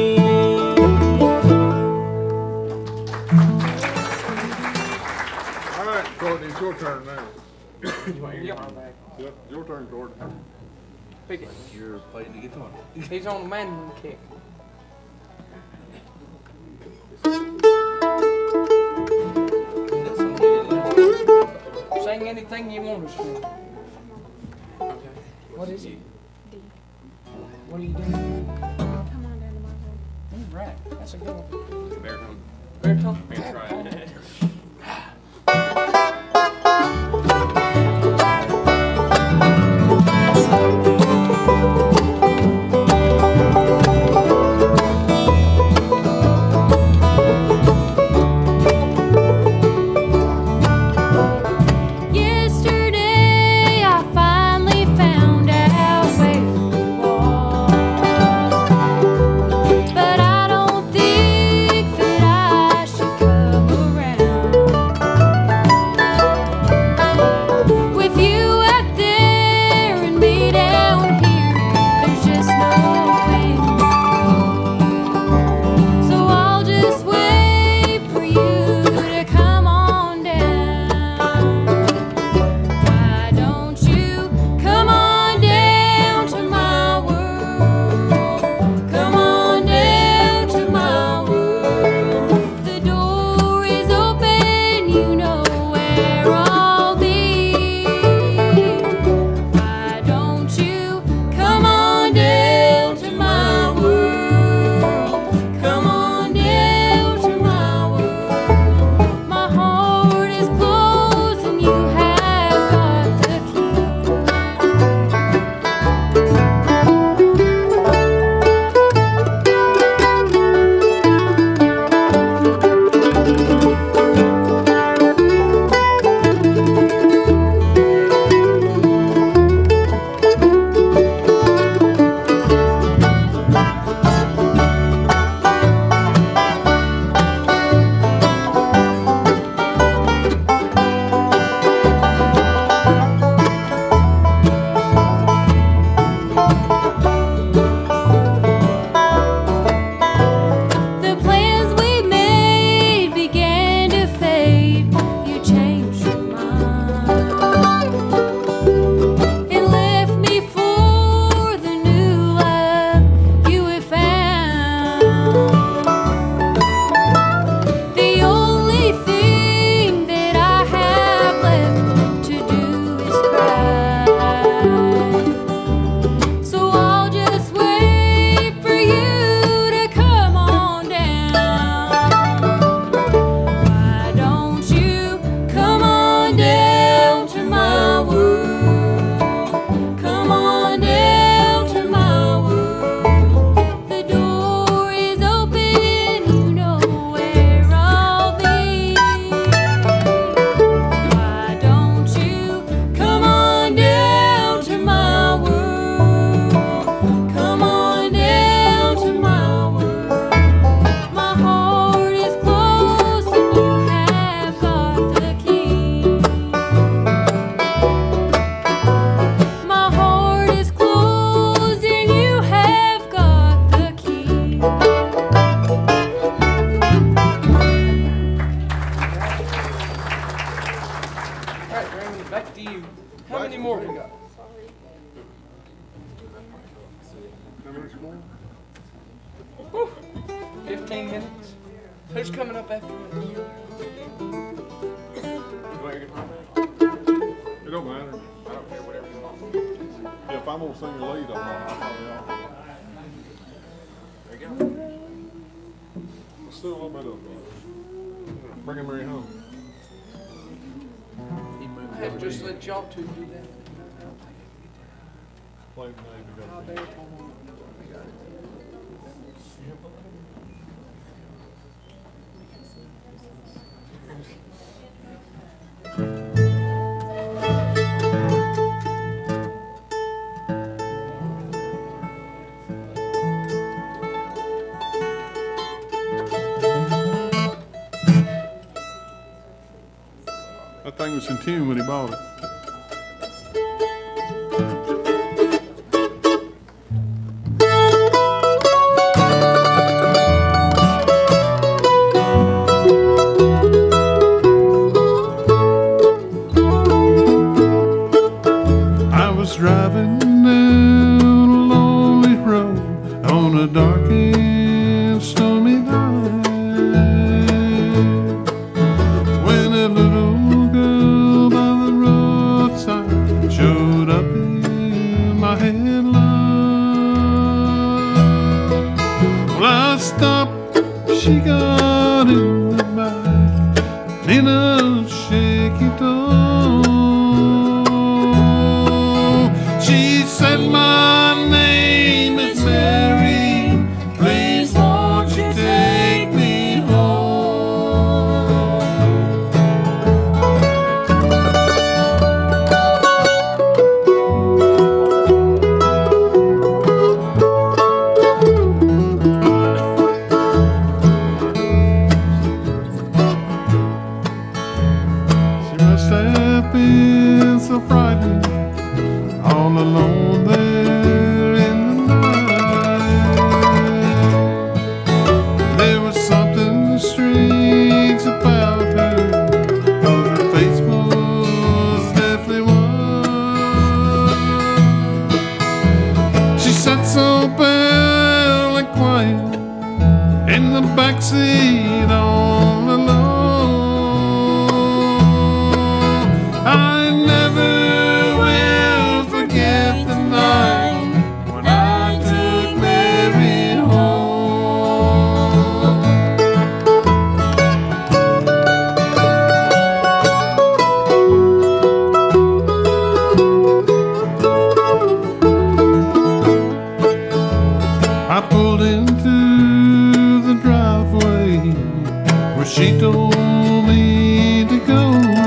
All right, Courtney, it's your turn now. You want your guitar back? Yep, your turn, Courtney. Pick it. You're playing the guitar. He's on the mandolin kick. Sing anything you want to sing. Okay. What is it? D. What are you doing? Come on down to my room. Mm, right. That's a good one. Baritone. Baritone. I'm gonna try it. Yesterday I finally found out where you are, but I don't think that I should come around. Whew. Fifteen minutes. Who's coming up after me? It don't matter. I don't care, whatever you want. Yeah, if I'm gonna sing the lead, I'll, I'll probably off. There you go. Let's do a little bit of uh, Bringing Mary Home. I have just let y'all two do that. Play the name together. That thing was in tune when he bought it. I was driving down a lonely road on a dark and stormy night when a little girl by the roadside showed up in my headlight. Well, I stopped, she got in the back in a shaky tone. She said, my name is Mary, please won't you take me home. She must have been so frightened, all alone there in the night. There was something strange about her, 'cause her face was deathly white. She sat so pale and quiet in the backseat all alone. I never will forget the night when I took Mary home. I pulled into the driveway where she told me to go.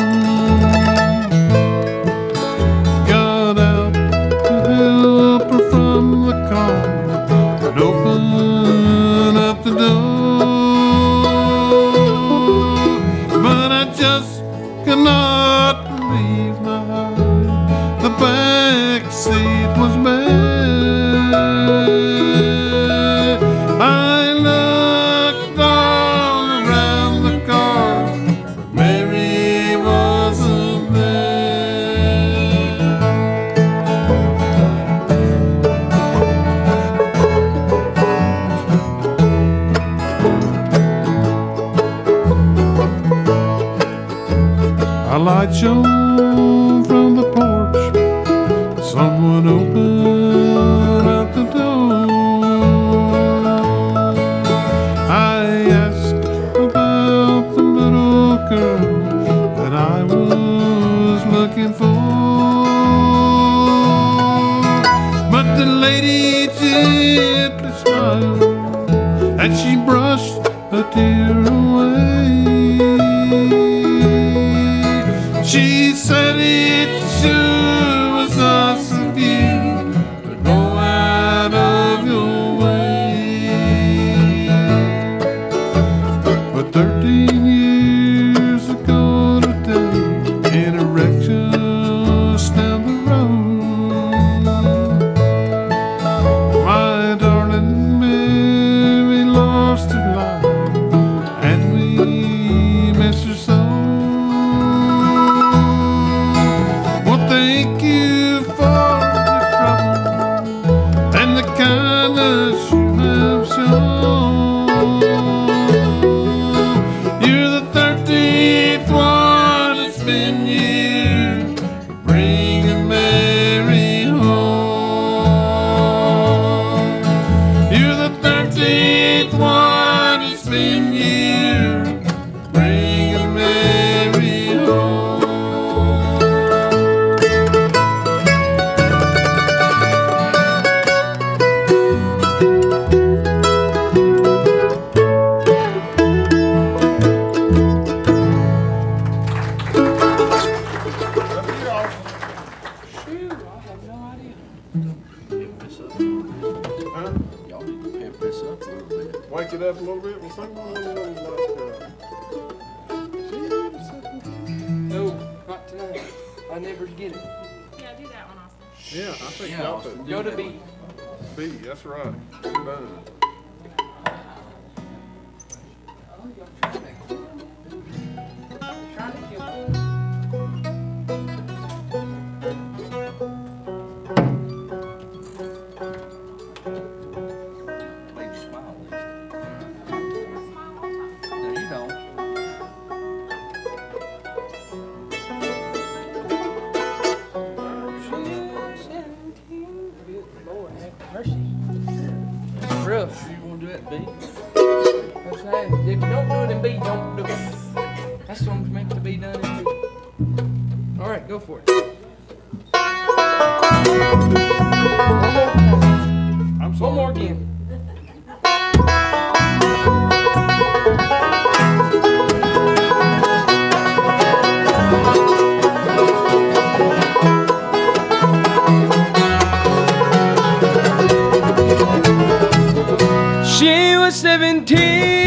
Got out to help her from the car and open up the door. But I just could not believe my eyes. The back seat was bare. I looked all around the car, but Mary wasn't there. A light shone from the porch. Someone opened up the door. I asked about the little girl that I was looking for, but the lady gently smiled and she brushed a tear away. She said it sure was nice of you to go out of your way. But thirteen years ago today, in a wreck just down the road, my darling Mary lost her life Wake it up a little bit. We'll sing one little, little like, uh, No, not tonight. I never get it. Yeah, do that one, Austin. yeah, I think Yeah, y'all Austin, should. Go to B. B, that's right. You're done. Made you smile. No, you don't. Lord, have mercy. That's rough. You want to do that, B? That's right. If you don't do it in B, don't do it. That song's meant to be done in B. All right, go for it. One more time. I'm One sorry. more again. She was seventeen,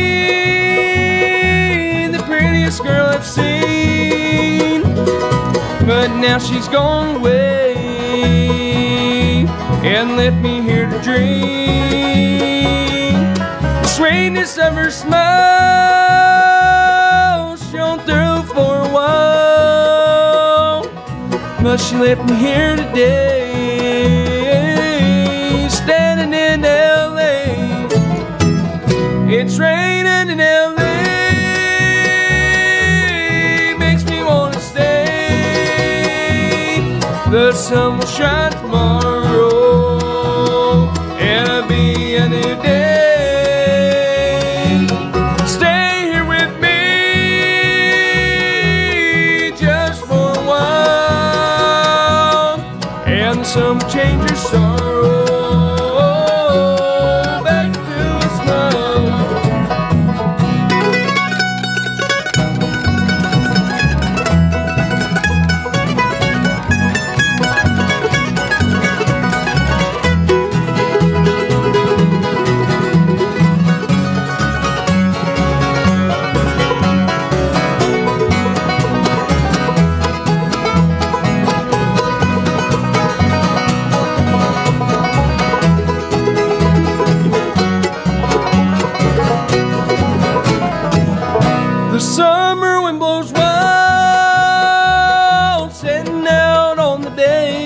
the prettiest girl I've seen, but now she's gone away and left me here to dream. The sweetness of her smile shone through for a while, but she left me here today, standing in L A. It's raining in L A, makes me wanna stay. The sun will shine tomorrow, and it'll be a new day. Stay here with me just for a while, and the sun will change your sorrow back to a smile. The summer wind blows wild, setting out on the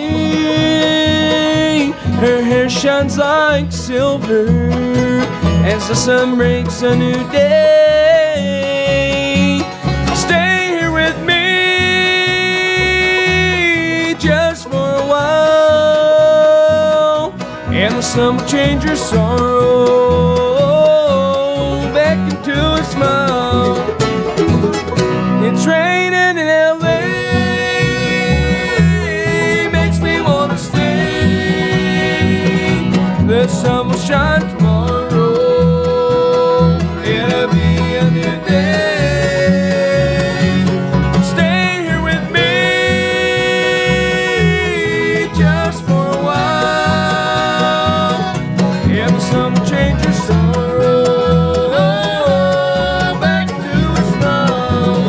bay. Her hair shines like silver as the sun breaks a new day. Stay here with me just for a while, and the sun will change your sorrow back into a smile. It's raining in L A, makes me wanna stay. The sun will shine tomorrow, it'll be a new day. Stay here with me just for a while, and the sun will change your sorrow back to a smile.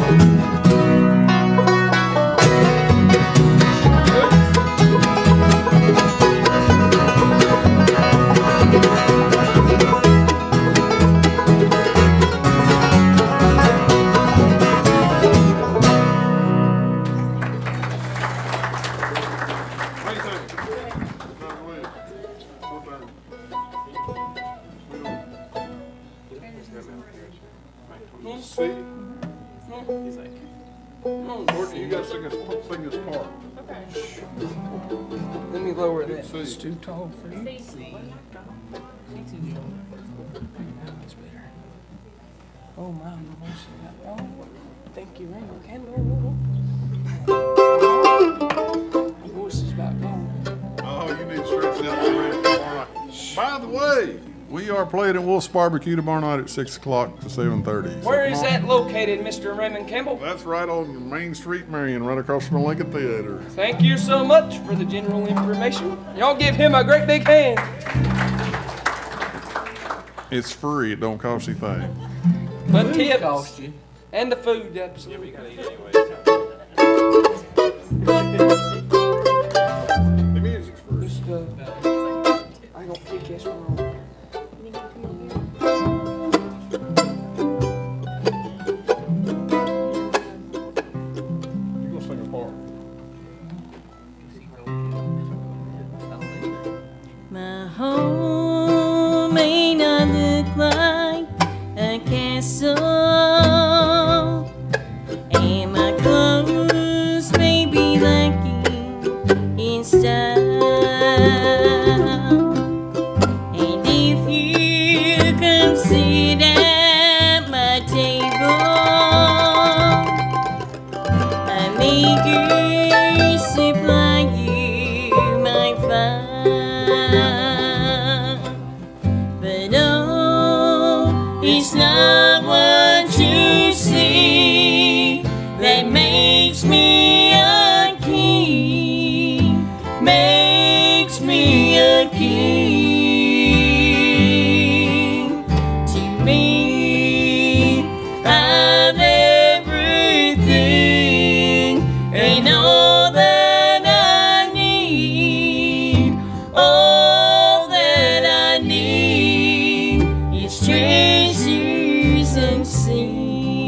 What do you think? No, go ahead. Your turn. We don't- C. Courtney, you gotta sing this, sing this part. Let me lower that. C. It's too tall for you. See, Oh my, oh, thank you, Rainbow Candle. My voice is about gone. Oh, you need to stretch that out ready for tomorrow night. By the way, we are playing at Wolf's Barbecue tomorrow night at six o'clock to seven thirty. Where is that located, Mister Raymond Campbell? That's right on Main Street, Marion, right across from the Lincoln Theater. Thank you so much for the general information. Y'all give him a great big hand. It's free. It don't cost you a thing. But tips cost you. And the food, absolutely. Yeah, but you gotta eat anyway. The music's free. Just, uh, I ain't gonna kick this one wrong. You gonna sing a part? My home may not look like a castle, and my clothes may be lacking in style. And if you come sit at my table, I may good supply you my find. But oh, it's not what you see that makes me a king, makes me a king. To me, I'm everything and all that I need. All that I need is treasures unseen.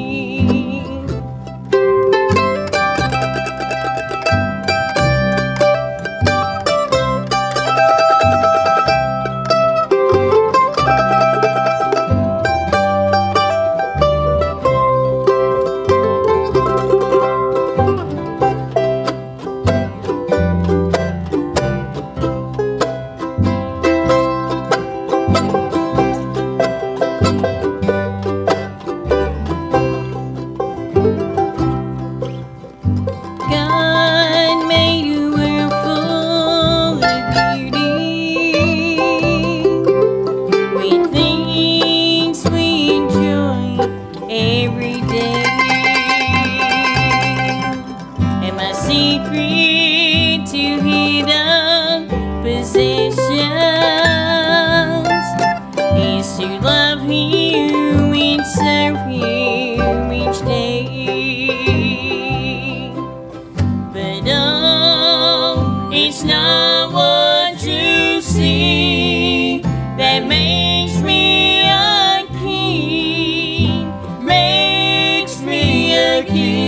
God made a world full of beauty, with things we enjoy every day. And my secret to hidden possessions is to love Him and serve Him each day. But oh, it's not what you see that makes me a king, makes me a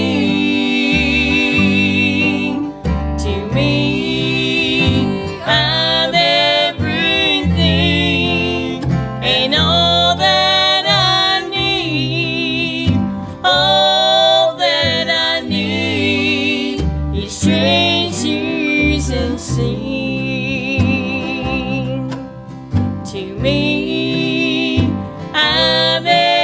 king. To me, I'm everything and all that I need. All that I need is treasures unseen. To me, I'm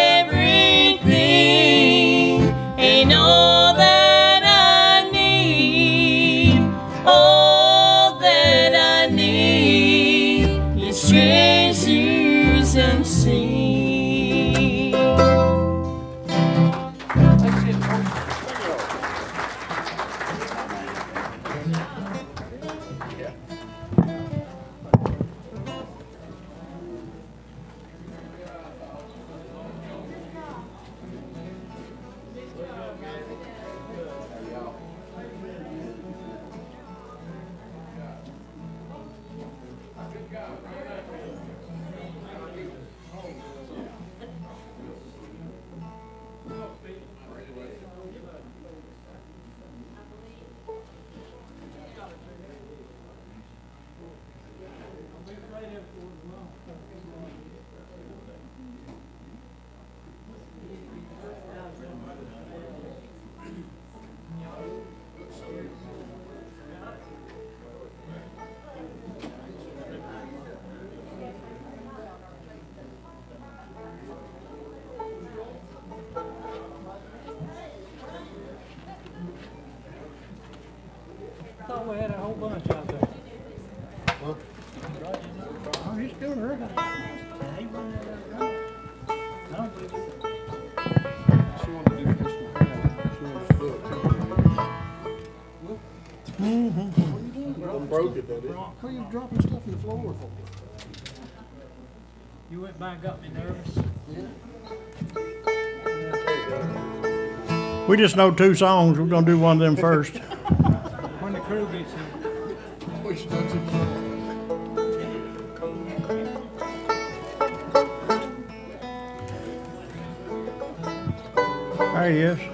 everything and all that I need. All that I need is treasures unseen. That's it, folks. Thought we had a whole bunch out there. Oh, he's still hurt. He went out there. I don't believe it. She wanted to do Christian prayer. She wanted to do it too. Mm-hmm. What are you doing? Done broke it, though, didn't it? What are you dropping stuff on the floor for? You went by and got me nervous. We just know two songs. We're gonna do one of them first. When the crew gets here. There he is.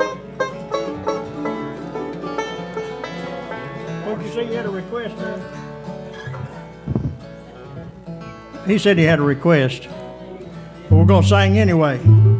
What'd you say you had a request there? He said he had a request. But we're gonna sing anyway.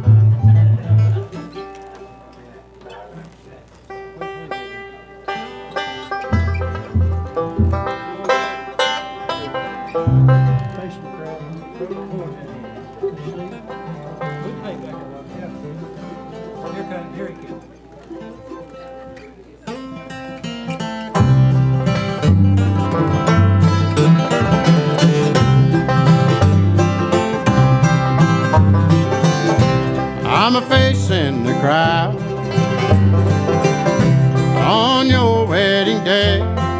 I'm a face in the crowd on your wedding day.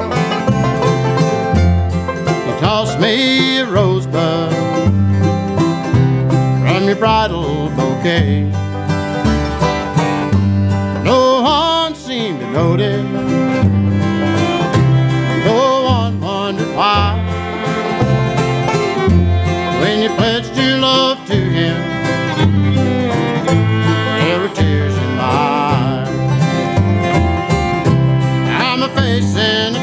You tossed me a rosebud from your bridal bouquet. No one seemed to notice. No one wondered why. When you pledged your love to him, there were tears in my eyes. I'm a face in the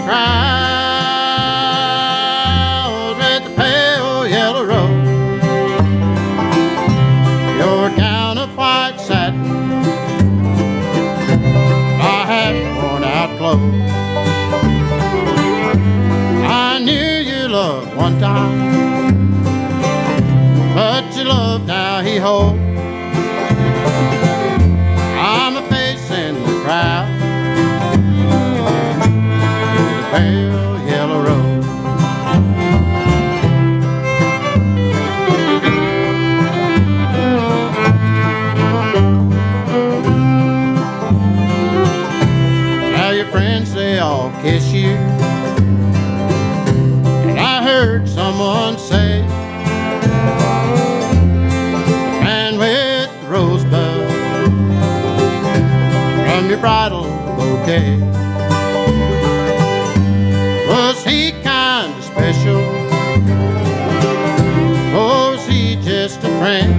crowd with a pale yellow rose. Your gown of white satin, my half worn out clothes. I knew you loved one time, but your love now he holds. I'm a face in the crowd with a pale yellow rose. Now your friends, they all kiss you, and I heard someone say, "Man with the rosebud from your bridal bouquet, was he kind of special, or was he just a friend?"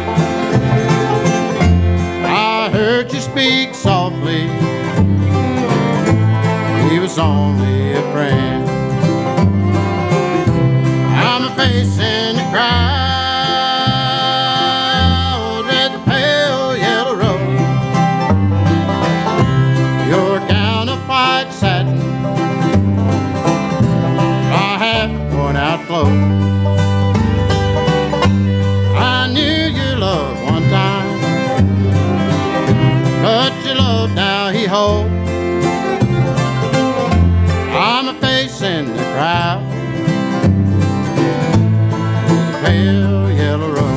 I heard you speak softly, he was only a friend. I'm a face in the crowd with a pale yellow rose. Your gown of white satin, my half worn out clothes. I knew your love one time, but your love now he holds. I'm a face in the crowd with a pale yellow rose.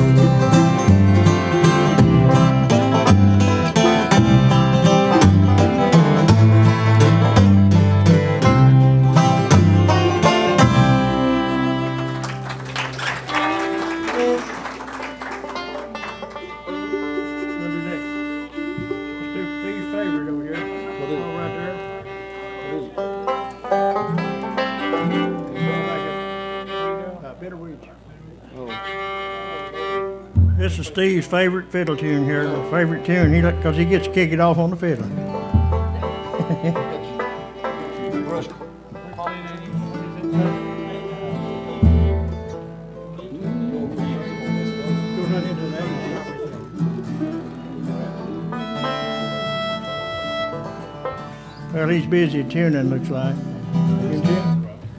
This is Steve's favorite fiddle tune here, the favorite tune, he because he gets to kick it off on the fiddle. Well, he's busy tuning, looks like. You tune?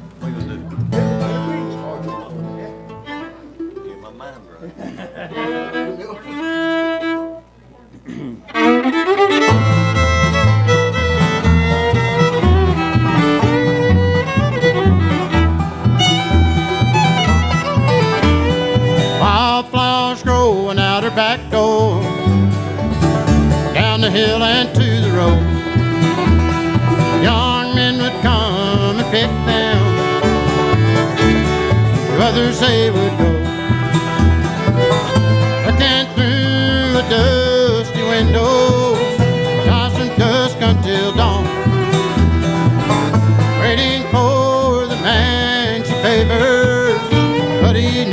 Wildflowers growing out her back door, down the hill and to the road. Young men would come and pick them, to others they would go.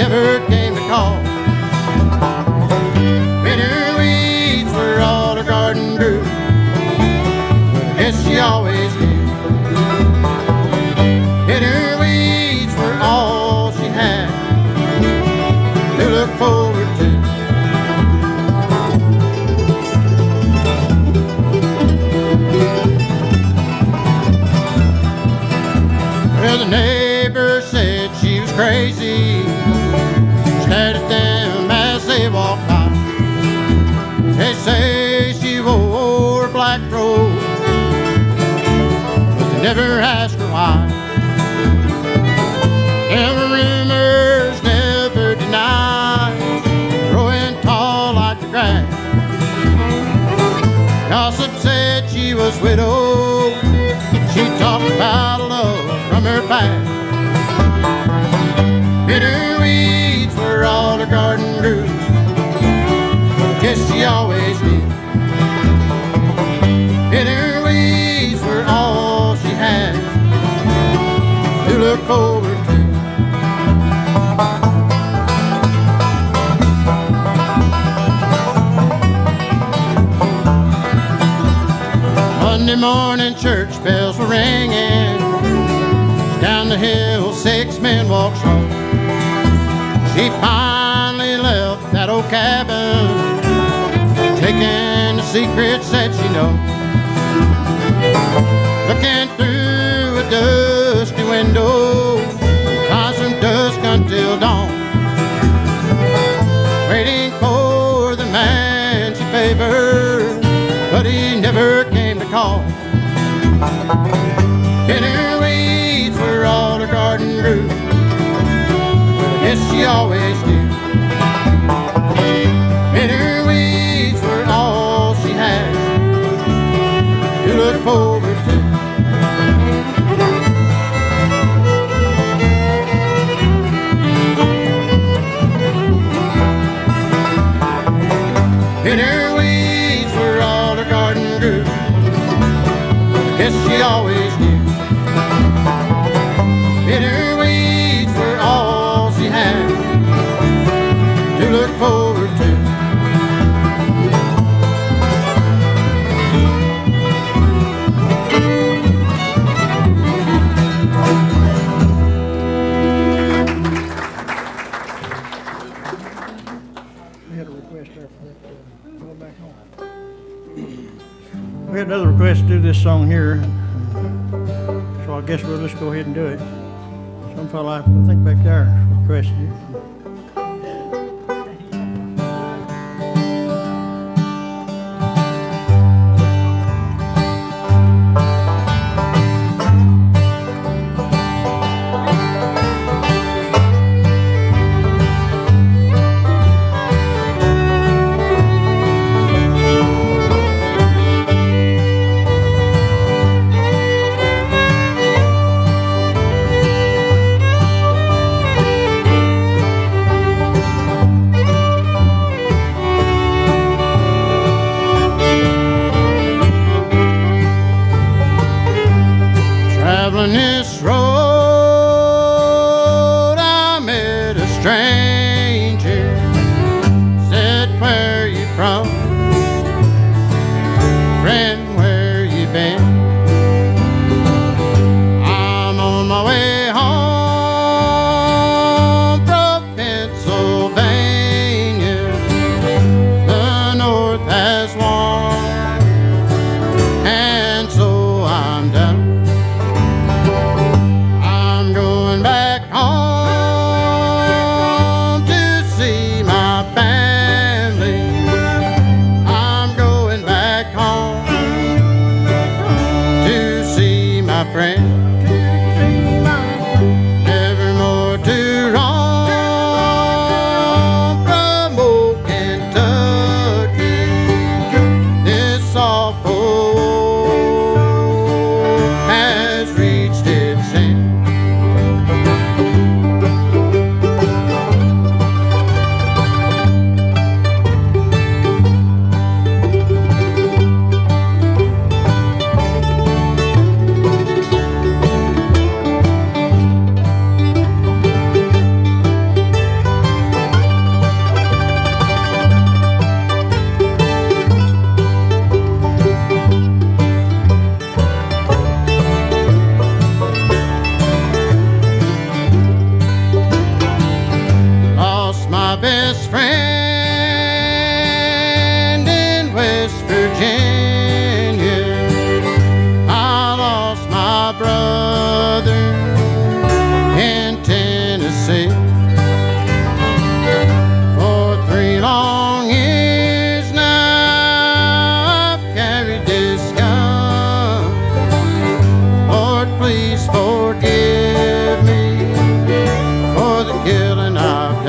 never came to call. Bitter weeds were all her garden grew, but I guess she always knew. Bitter weeds were all she had to look forward to. Well, the neighbor said she was crazy, stared at them as they walked by. They say she wore a black robe, but they never asked her why. And the rumors never denied, growing tall like the grass. Gossip said she was widowed, she talked about love from her past. Bitter weeds were all her garden grew, but I guess she always knew. Bitter weeds were all she had to look forward to. Monday morning church bells were ringing, down the hill six men walked slow. She finally left that old cabin, taking the secrets that she knows. Looking through a dusty window, finds from dusk until dawn, waiting for the man she favored, but he never came to call. Bitter weeds were all her garden grew, but I guess she always knew. Bitter weeds were all she had to look forward to. Bitter weeds were all her garden grew, but I guess she always knew. Bitter weeds were all she had to look forward to. We had a request there for that, uh, go back home. We had another request to do this song here, so I guess we'll just go ahead and do it. Some fella, I think back there, requested it. Traveling this road, I met a stranger. Said, where you from? Friend, where you been? I'm on my way home from Pennsylvania. The north has won, and so I'm done. I'm going back home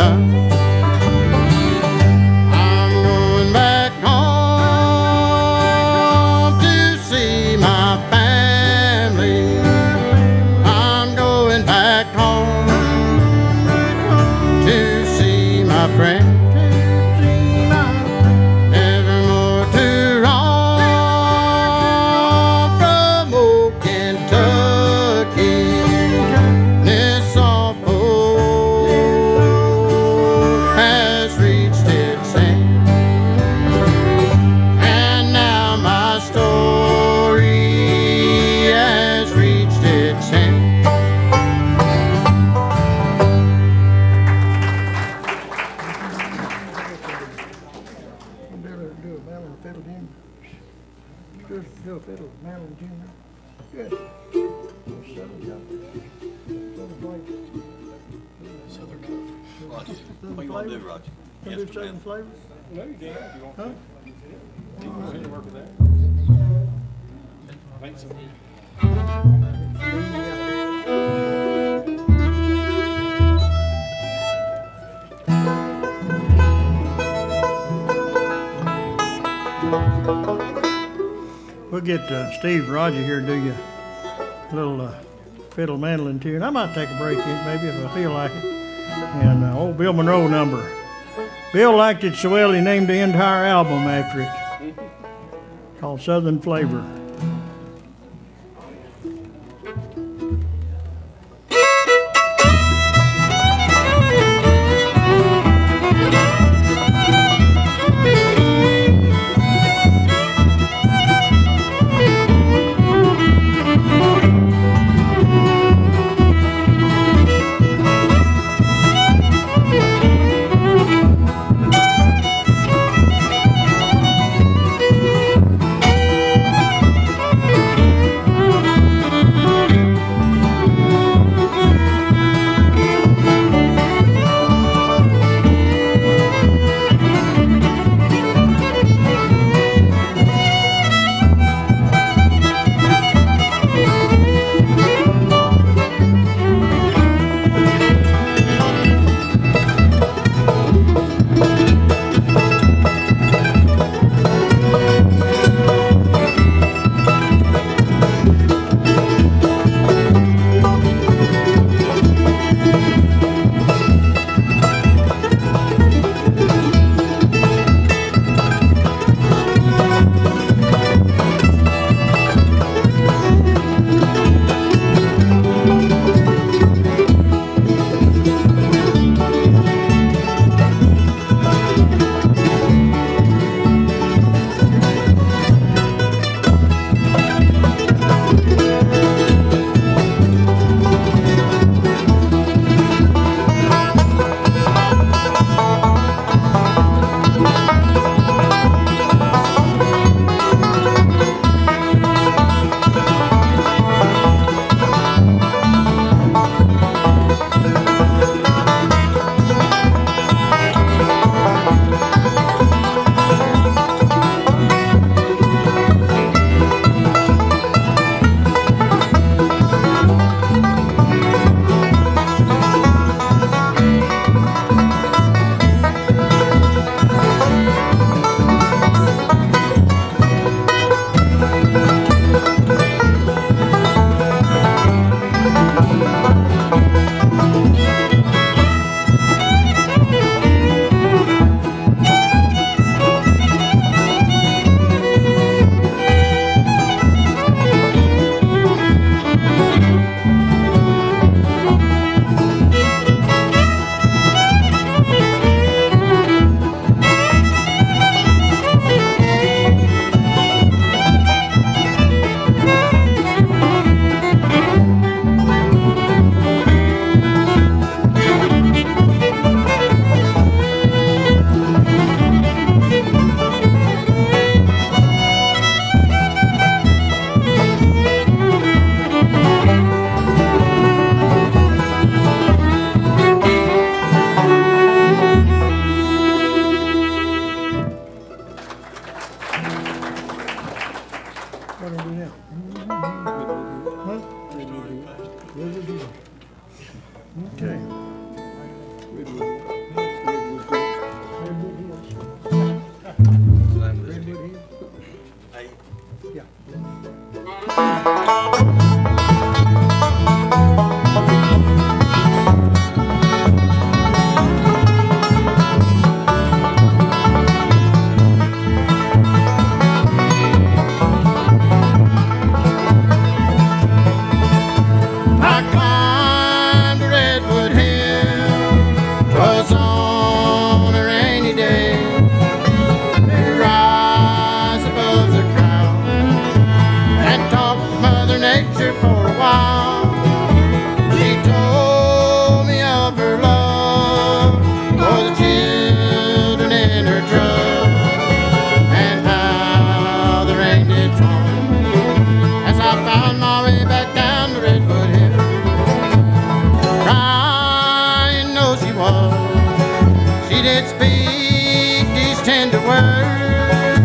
done. I'm going back home to see my family. I'm going back home to see my friends. Nevermore to roam from old Kentucky. This awful has reached its end, and now my story has reached its end. Do a Maryland fiddle, Junior. Do do a fiddle, Maryland Junior. Good. Southern Cup. Southern flavor. Southern Cup. Roger. Southern What you gonna do, flavor. Roger? Can Yes, do ma'am. Southern flavor? No, you can if you want Huh? to. You can go ahead and work with that. Make some. We'll get uh, Steve and Roger here to do you a little uh, fiddle mandolin tune. I might take a break in, maybe if I feel like it. And uh, old Bill Monroe number. Bill liked it so well he named the entire album after it, called Southern Flavor. Thank She did speak these tender words,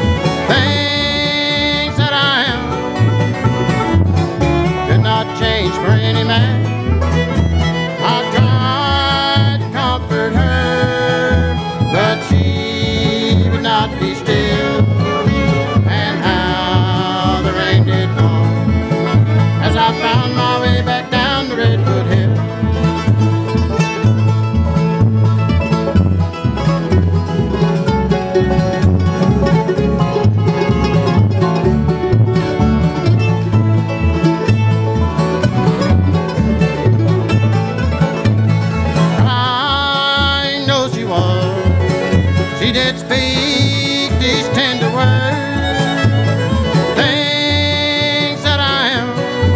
things that I am could not change for any man. I tried to comfort her, but she would not be still. And how the rain did fall as I found my way back down the Redwood Hill. She did speak these tender words, things that I am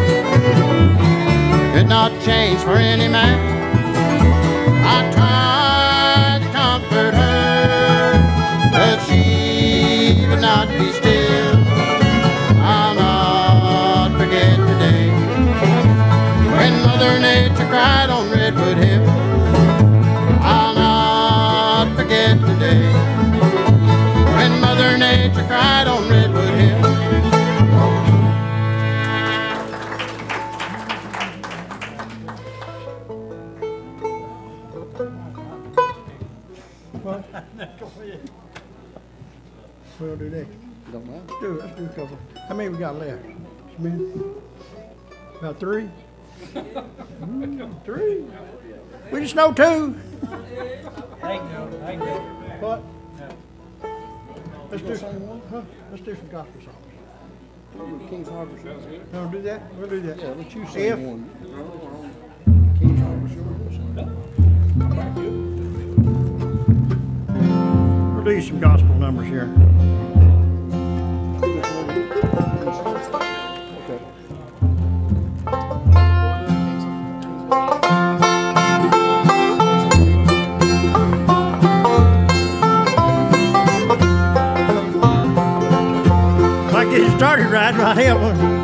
could not change for any man. I tried to comfort her, but she would not be still. I'll not forget the day when Mother Nature cried on Redwood Hill. I'll not forget the day when Mother Nature cried on Redwood Hill. What? We'll do next. Don't mind. Let's do it. Let's do a couple. How many we got left? Smith? About three? Mm, three? We just know two. I go, I go. What? Let's do some. Huh? Let's do some gospel songs. King's Harbor Show. No, do that. We'll do that. Yeah, let you sing If, one. King's Harbor Show. We'll do some gospel numbers here. Get it started right, right here.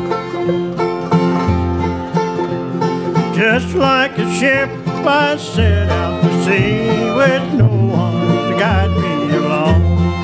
Just like a ship I set out to sea with no one to guide me along,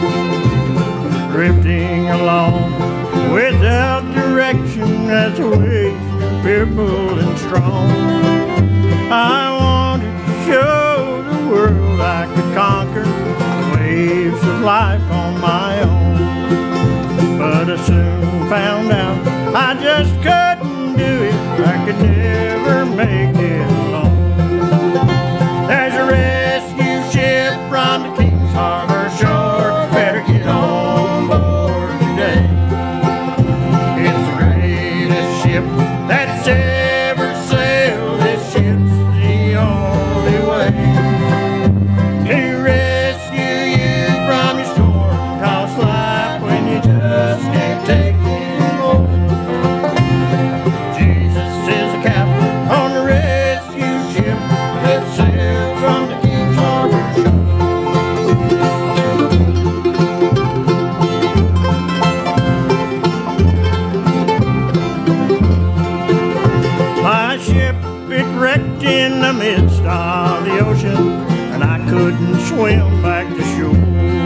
drifting along without direction as a wave, fearful and strong. I wanted to show the world I could conquer the waves of life on my own. But I soon found out I just couldn't do it. I could never make it alone. There's a rescue ship from the King's Harbor shore. Better get on board today. It's the greatest ship that's ever sailed. This ship's the only way to rescue you from your storm-tossed life when you just can't take it more. Jesus is the captain on the rescue ship that sails from the King's Harbor shore. My ship, it wrecked in the midst of the ocean, and I couldn't swim back to shore.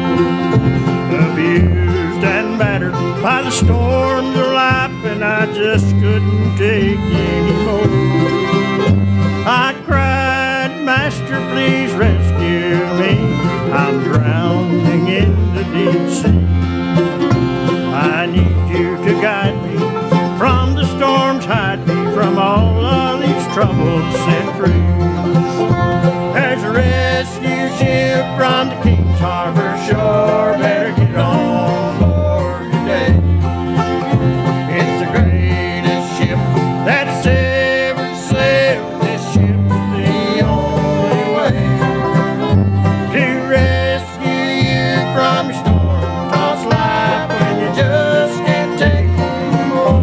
Abused and battered by the storms of life, and I just couldn't take anymore. I cried, Master, please rescue me. I'm drowning in the deep sea. I need you to guide me from the storms, hide me from all of these troubles, set free. There's a rescue ship from the King's Harbor shore. Better get on board today. It's the greatest ship that's ever sailed. This ship's the only way to rescue you from your storm-tossed life when you just can't take it more.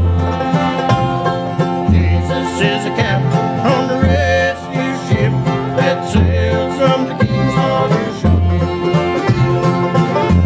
Jesus is the captain on the rescue ship that sails from the King's Harbor shore.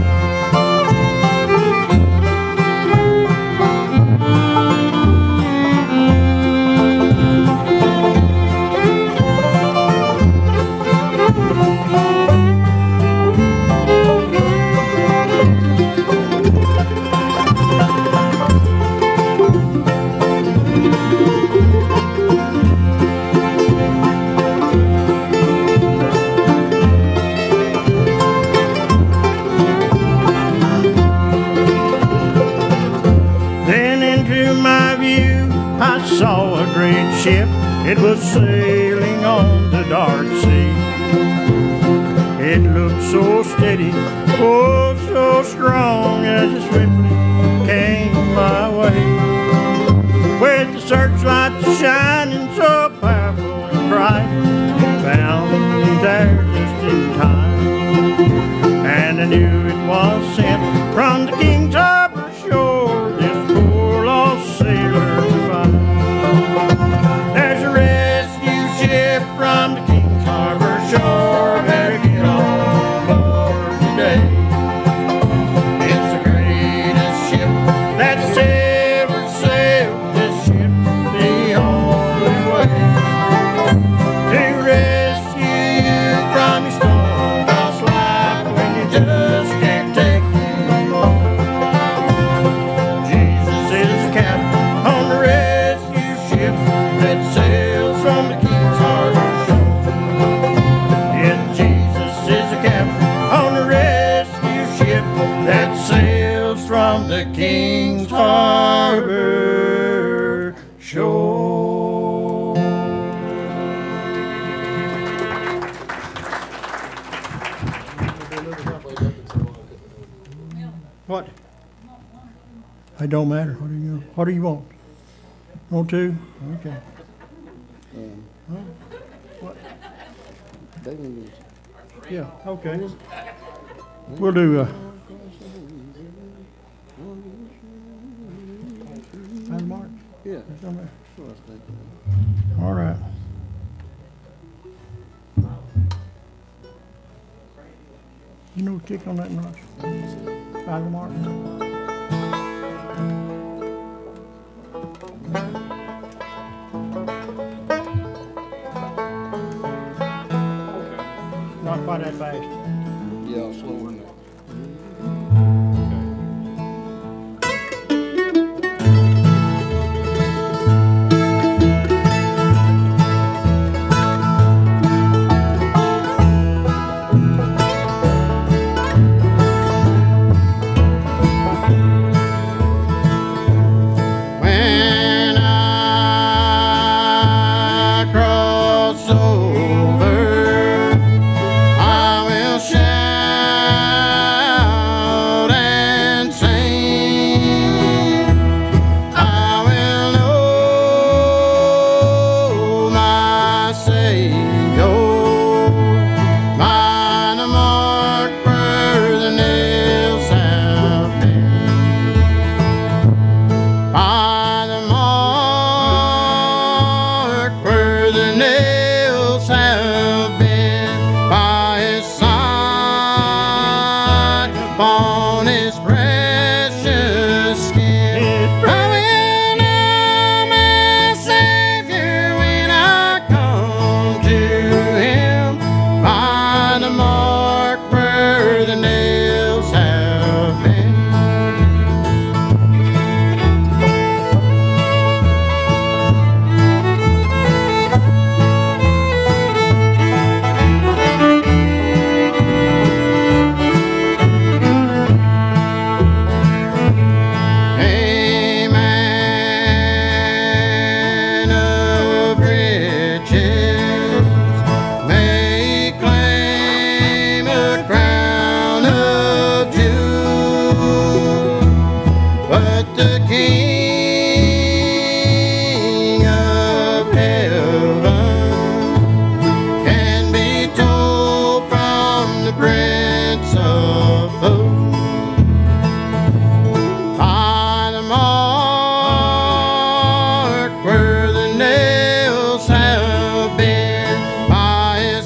It was sailing on the dark sea. It looked so steady, oh so strong, as it swiftly came my way. With the searchlights shining so powerful and bright, it found me there just in time. And I knew it was sent from the King's Harbor shore, this poor lost sailor to find. There's a rescue ship from the King's Harbor shore, better get on board today. It's the greatest ship that's ever sailed, this ship the only way to rescue you from your storm-tossed life when you just can't take it anymore. Jesus is the captain on the rescue ship that sails from the King's Harbor shore. Yes, Jesus is the captain on the rescue ship that sails from the King's Harbor shore. What? It don't matter. What do you What do you want? Want two? Okay. Huh? What? Yeah. Okay. We'll do. Uh, Find Mark. Yeah. All right. You know, kick on that notch. Find the mark. Not quite that fast. Yeah, I'll slow her down. When I cross over, I will shout and sing. I will know my Savior by the mark where the nails have been. By the mark where the nails have been, by his side, upon his precious skin, I will know my Savior when I come to him. By the mark where the nails have been. A man of riches may claim a crown of jewels, but the King of heaven can be told from the Prince of Fools. By the mark where the nails have been, by his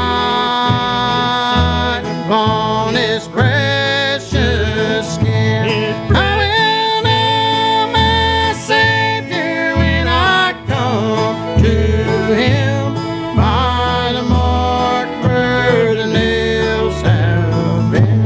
side, upon his precious skin, I will know my Savior when I come to him. By the mark where the nails have been.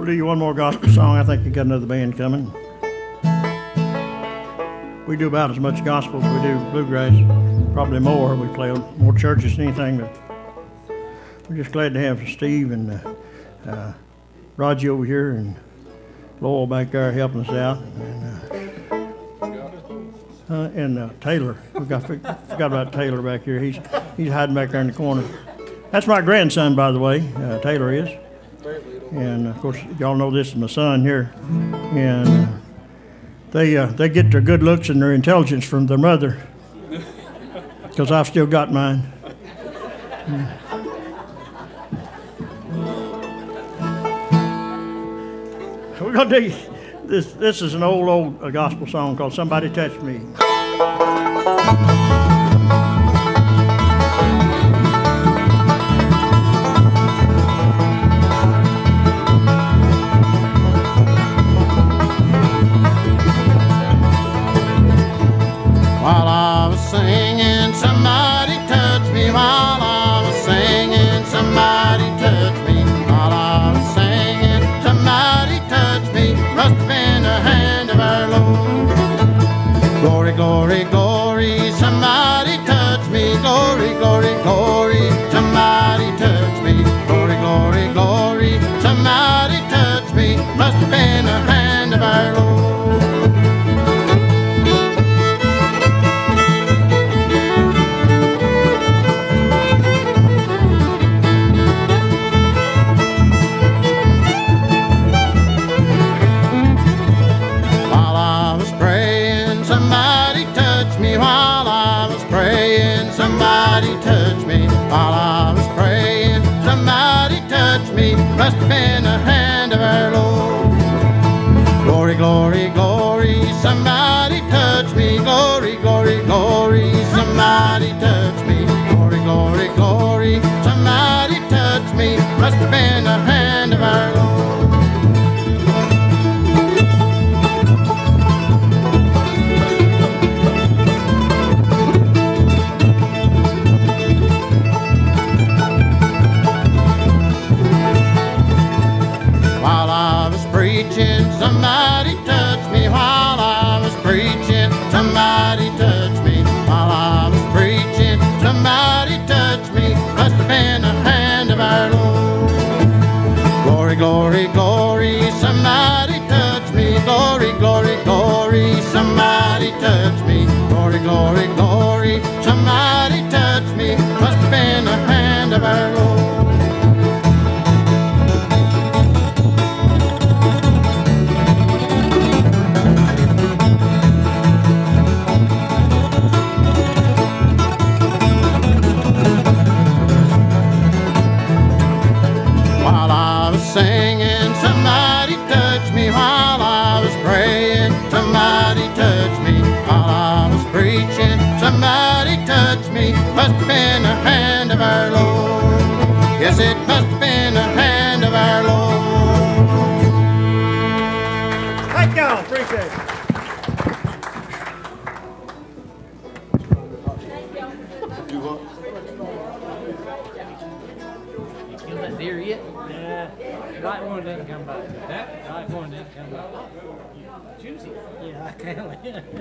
We'll do you one more gospel song. I think you got another band coming. We do about as much gospel as we do bluegrass, probably more. We play more churches than anything, but we're just glad to have Steve and uh, uh, Roger over here and Lowell back there helping us out, and, uh, uh, and uh, Taylor. We got forgot about Taylor back here. He's he's hiding back there in the corner. That's my grandson, by the way. Uh, Taylor is, and of course y'all know this is my son here, and. Uh, They uh, they get their good looks and their intelligence from their mother, because I've still got mine. Yeah. We're gonna do this. This is an old old uh, gospel song called "Somebody Touch Me." While I was singing, somebody touched me. While I was singing, somebody touched me. While I was singing, somebody touched me. Must have been the hand of our Lord. Glory, glory, glory, somebody touched me. Glory, glory, glory, somebody touched me. Glory, glory, glory, somebody touched me. Must have been the hand of our Lord. While I was praying, somebody touched me. Must have been the hand of our Lord. Glory, glory, glory, somebody touched me. Glory, glory, glory, somebody touched me. Glory, glory, glory, somebody touched me. Must have been the hand of our Lord. Somebody touched me while I was preaching. Somebody touched me while I was preaching. Somebody touched me. Must have been the hand of our Lord. Glory, glory, glory, somebody touched me. Glory, glory, glory, somebody touched me. Glory, glory, glory, somebody touched me. Must have been the hand of our Lord. Singing, somebody touched me while I was praying. Somebody touched me while I was preaching. Somebody touched me. Must have been the hand of our Lord. Yes, it must have been the hand of our Lord. Thank y'all. Appreciate it. Do what? You kill that deer yet? Yeah. Right one didn't come back. That? Right one didn't come back. Choose it. Yeah, I can't.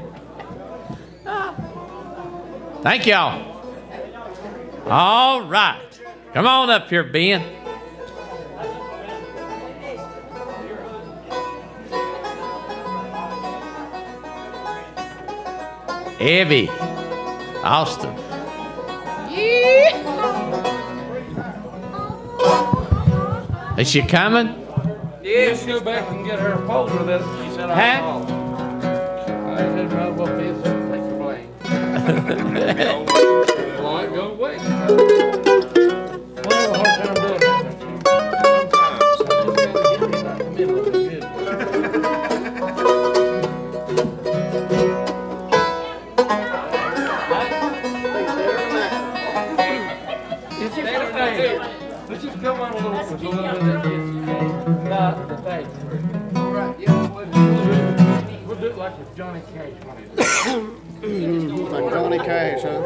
Thank y'all. All right. Come on up here, Ben. Evie. Austin. Is she coming? Yeah, let's go back and get her a folder that she said I Huh? called. I said, well, we'll be able to take the blame. Well, I go away. Well, I have a hard time doing that. Sometimes I just gotta get it out the middle of the good. It's just Let's just come on a little with a little bit of this, not the thing. All right, yeah, we'll do, we'll do it like with Johnny Cash. Like Johnny Cash, huh?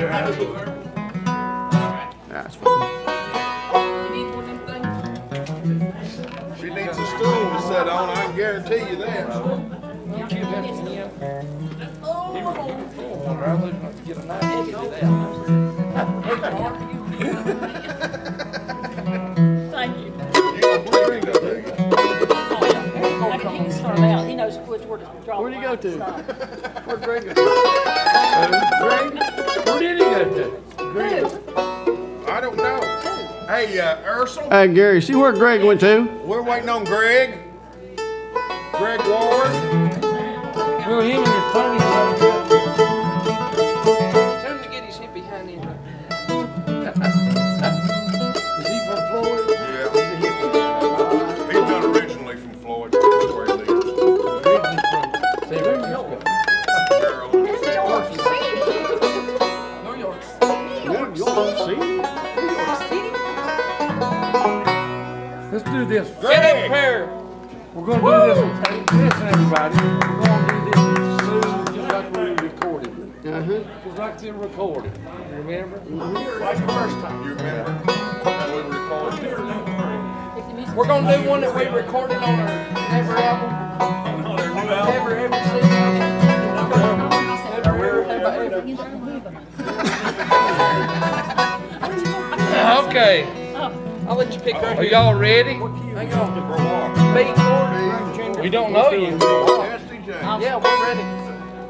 That's fine. You need one of them things? She needs a stool to sit on, I can guarantee you that. You give that to him. He was, he was full one, I was going to get a knife and get it out. Thank you. You gonna bring that to you? Oh, I mean, he can start out. He knows which word to draw. Where'd he go to? Where'd Greg go? Greg? Where did he go to? Greg. I don't know. Hey, uh, Ursel, Hey, Gary, see where Greg went to? we're waiting on Greg. Greg Ward. Well, him and his pony run. Tell him to get his hip behind him. Is he from Florida? Yeah. He's not originally from Floyd. That's where he lives. Originally from San Francisco. Maryland. New York. New York City. Let's do this. Greg. Get up here. We're going to do this. Listen, everybody. We're going to do this smooth, just like we recorded it. Uh-huh. Just like they recorded. Remember? Like the first time. You remember? When we recorded it. We're going to do one that we recorded on our Never album. Never ever seen. Never ever, ever. Okay. I'll let you pick right here. Are y'all ready? Hang on. For a walk. Beat. We don't know you. Nasty James. Yeah, we're ready.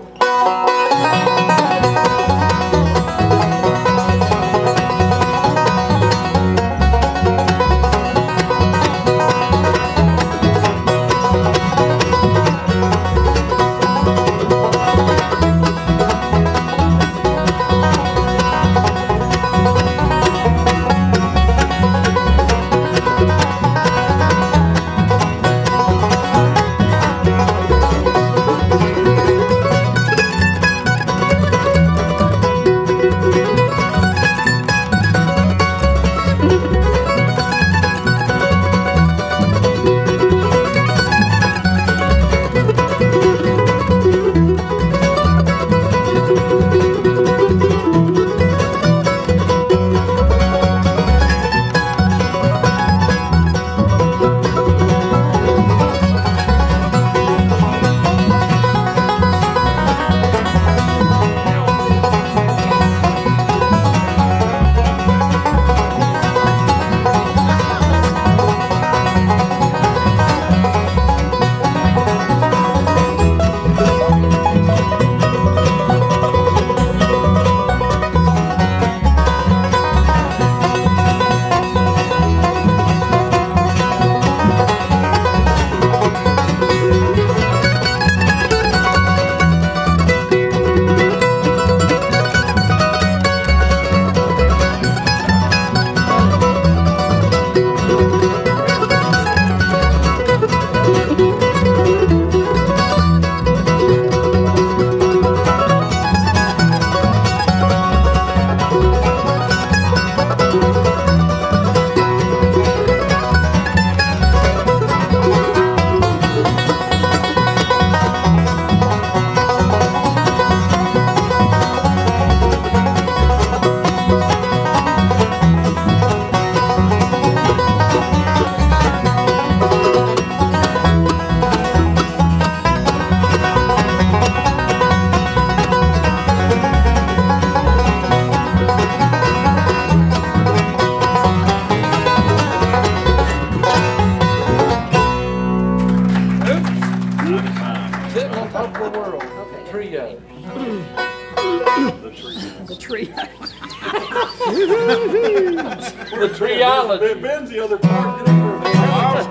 The triology. Ben's the other part. Get over there.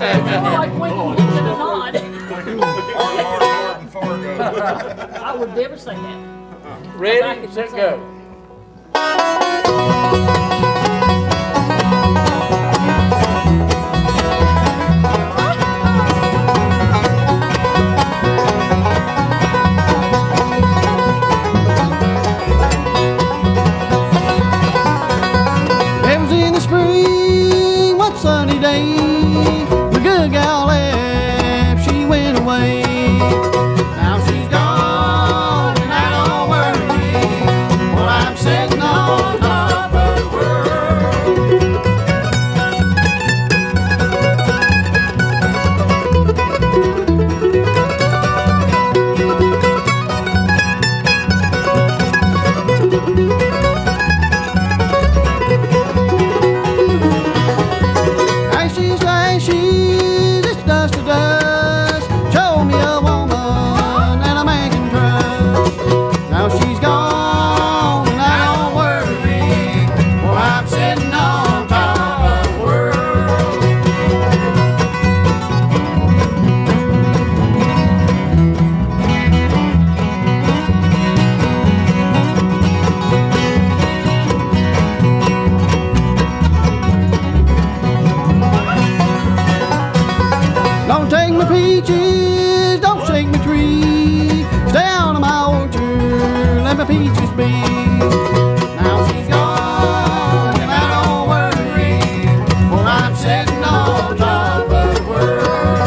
Like winking and a nod. Martin Fargo. I would never say that. Ready, set, go. It was in the spring, one sunny day. The good gal left, she went away. Now she's gone, and I don't worry, for I'm sitting on top of the world. peaches, don't shake my tree. Stay out of my orchard, let my peaches be. Now she's gone, and I don't worry, for I'm sitting on top of the world.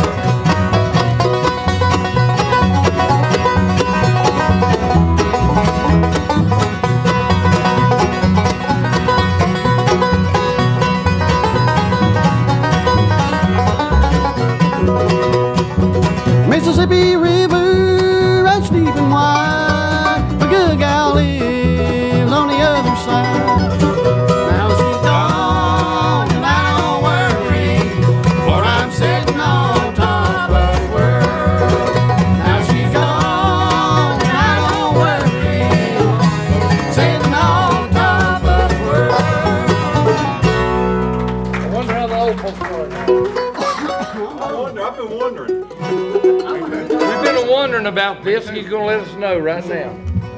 Mississippi River runs deep and wide. The good gal lives on the other side. Now she's gone and I don't worry, for I'm sitting on top of the world. Now she's gone and I don't worry, sitting on top of the world. I wonder how the old folks are now. I wonder, I've been wondering. We've been wondering about this, and he's gonna let us know right now.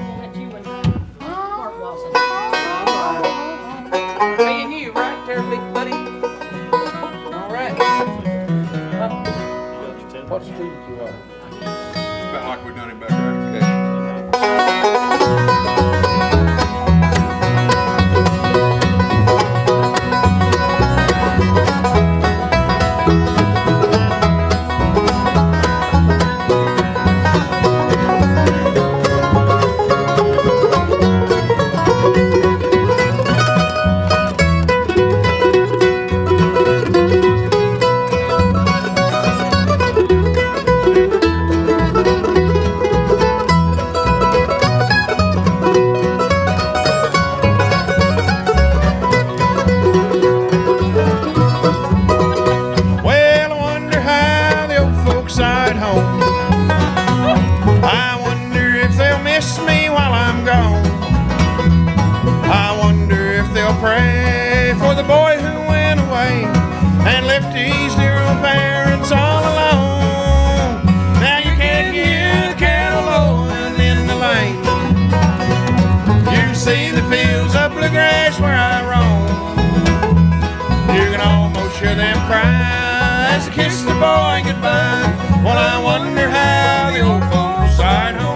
Me and you, right there, big buddy? All right. What speed do you want? About like we done it back there. Pray for the boy who went away and left his dear old parents all alone. Now you can hear the cattle lowing in the lane. You see the fields of bluegrass where I roam. You can almost hear them cry as they kiss the boy goodbye. Well, I wonder how the old folks ride home.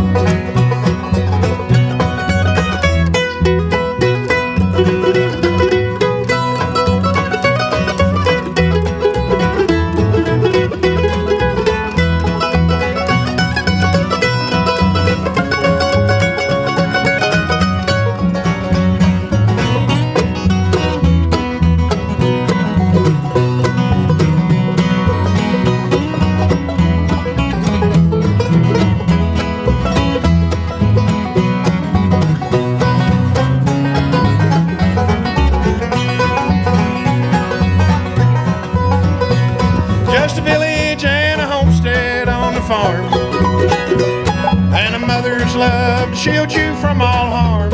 Farm, and a mother's love to shield you from all harm.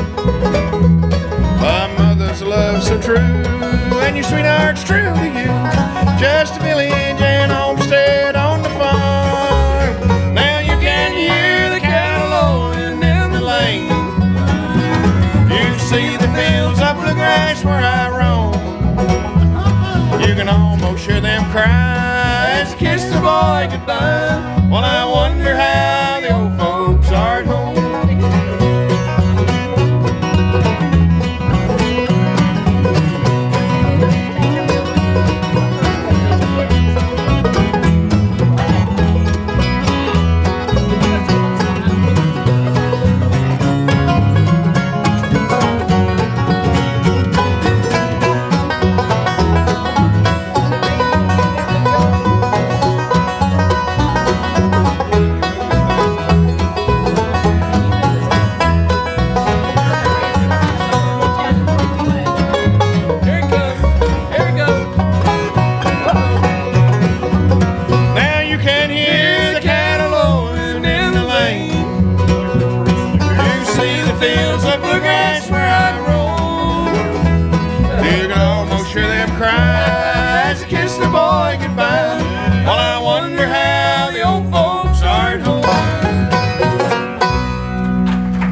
A mother's love so true, and your sweetheart's true to you. Just a village and a homestead on the farm. Now you can hear the cattle lowing in the lane. You see the fields of bluegrass where I roam. You can almost hear them cry as they kiss the boy goodbye. Well, I wonder how the old folks are at home.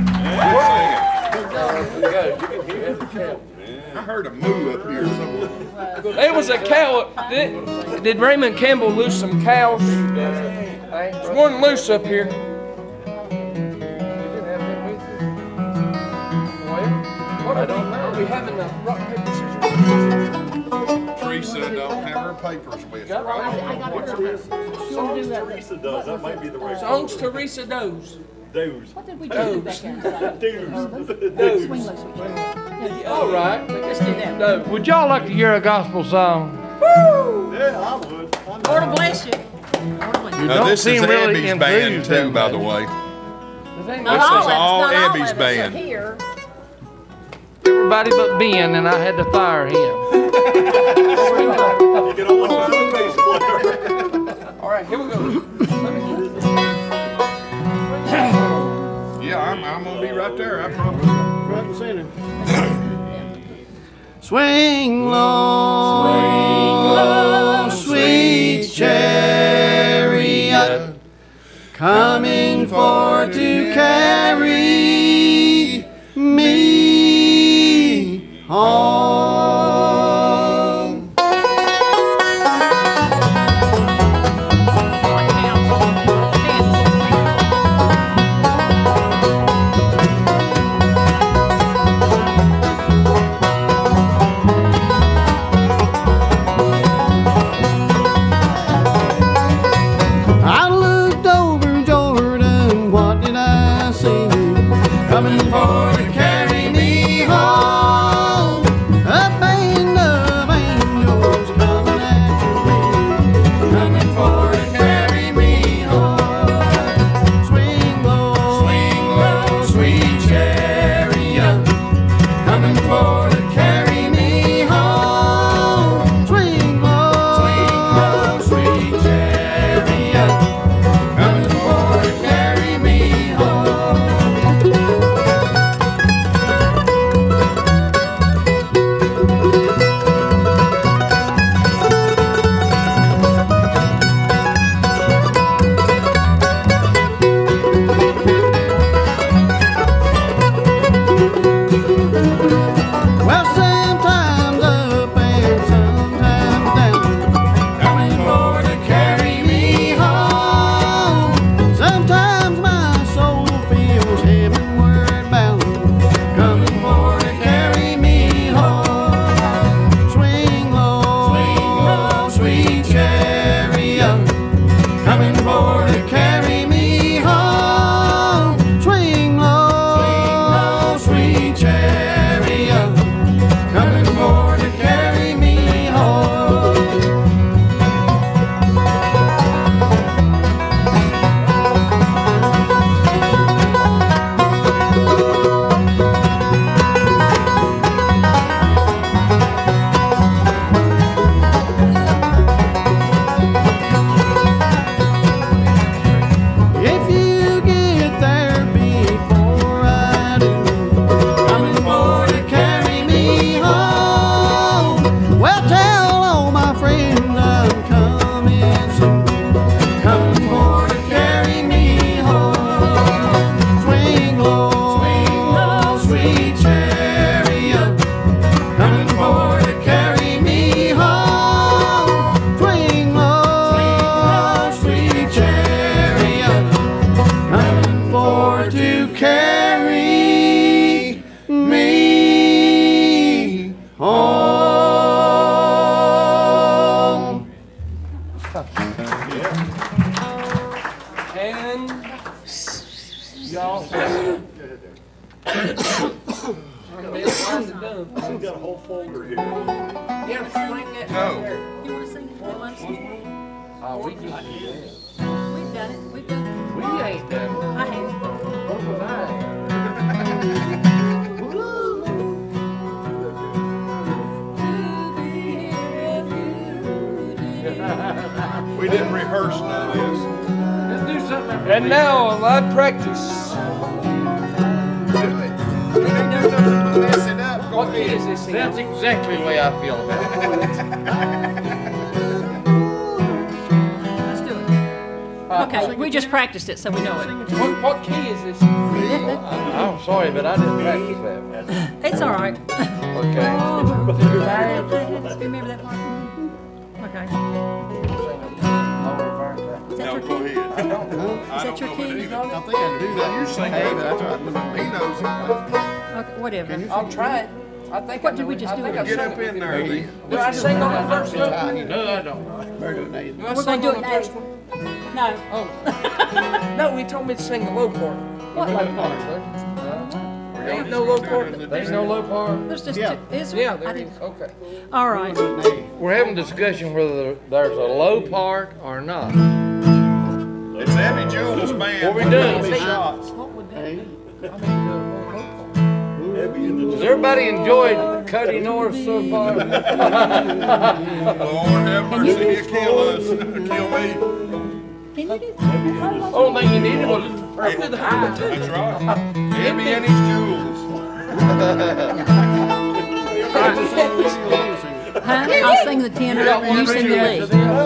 I heard a moo up here somewhere. There was a cow. Did, did Raymond Campbell lose some cows? There's one loose up here. What I don't know. Are we having a rock, paper, scissors? Teresa don't have her papers with her. I got her. Songs Teresa does, that might be the right Songs Teresa knows. Does. What did we do back there? Does. Swing low, swing low. All right. Let's do that. No. Would y'all like to hear a gospel song? Woo! Yeah, I would. Lord bless you. Lord bless you. You Now, don't this seem is really Abby's band enthused too, that by the much. way. Not This all is of us, all not Abby's all of us band. are here. Everybody but Ben, and I had to fire him. You can only find a bass player. All right, here we go. Yeah, I'm, I'm gonna be right there, I promise. Right in the center. Swing low, swing low, sweet chariot, coming for to carry me home. I looked over Jordan, what did I see? Coming for to carry me home. A band of angels coming after me, coming for to carry me home. Swing low, swing low, sweet chariot, coming for to carry me home. Swing low, swing low, sweet chariot, coming for to carry me home. Well, sometimes up and sometimes down, coming for to carry me home. Sometimes my soul feels heavenward bound, coming for to carry me home. Swing low, swing low, sweet chariot, coming for to carry me home. Swing low, swing low, sweet chariot, coming for to carry me home. If you get there before I do, coming for to carry me home. Well, tell all my friends I'm coming soon, coming for to carry me home. Swing low, swing low, sweet chariot, coming for to carry me home. Swing low, swing low, sweet chariot, coming for to carry me home. And y'all. We've got a whole folder here. Yeah, swing that No. right there. You want to sing it for us? Oh, we can do that. We've done it. We've done it. We ain't done it. I have. What was I? We didn't rehearse none of this. Let's do something. And now, live practice. We didn't do nothing but mess it up. Go What key ahead. is this in? That's exactly the way I feel about it. Let's do it. Okay, we just practiced it, so we know it. What, what key is this? I'm sorry, but I didn't practice that one. It's all right. Okay. Remember that part? Okay. No, go ahead. Is that your key? I think I can do that. You sing Hey, it. but that's all right. He knows it. Okay, whatever. I'll try it. I think What I did we know it. just I do? think I've Get sung up it in there, before. Lee. Did I sing on the first one? No, I don't. Better do it now. Did I We're sing gonna do on it the now. first one? No. Oh. No, he told me to sing the low part. What low part? There ain't no low part. There ain't no low part. There's just Yeah. two. Is there? Yeah, I there didn't- is. Okay. All right. We're having a discussion whether there's a low part or not. It's Abby Jules' band. What we doing? Shots. What would that Hey. be? Has everybody enjoyed Cuddy North so far? Lord have mercy, he'll kill us. Kill me. Can you do that? Only thing you needed was to the high. That's right. Abby and his jewels. Huh? I'll sing the tenor, you sing the lead.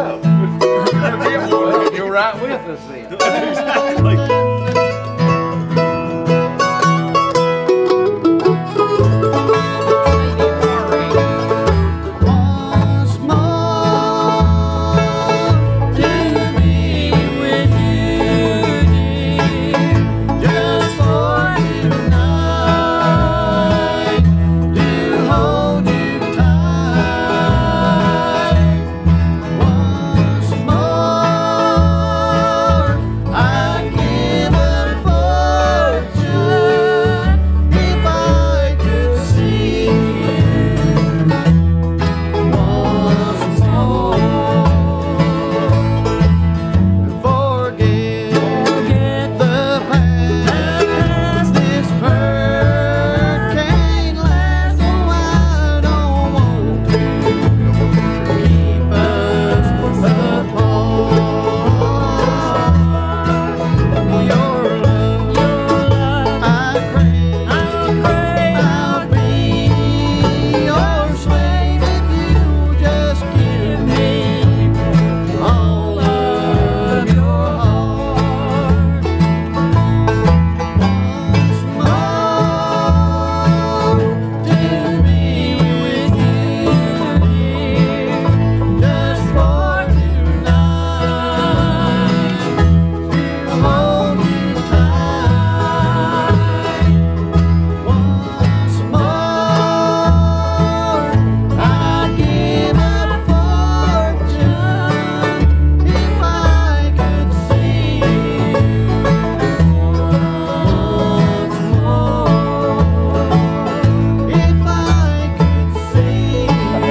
You're right with us then. Once more to be with you, dear, just for tonight, to hold you tight. Once more, I'd give a fortune if I could see you. Once more, forget the past. This hurt can't last. Oh, I don't want to keep us apart. Your love, I crave. I'll be your slave if you just give me all of your heart. Once more to be with you, dear, just for tonight, to hold you tight. Once more, I'd give a fortune if I could see you. Once more, if I could see you.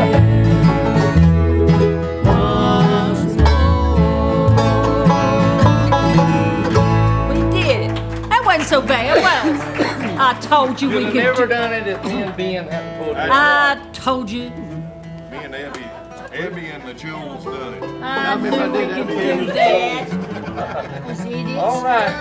Once We did it. That wasn't so bad, was it? I told you we You'd have could never do it. done it if me and Ben hadn't pulled it. I told you. Me and Abby, Abby and the jewels done it. I knew we could do that. Those idiots. All right.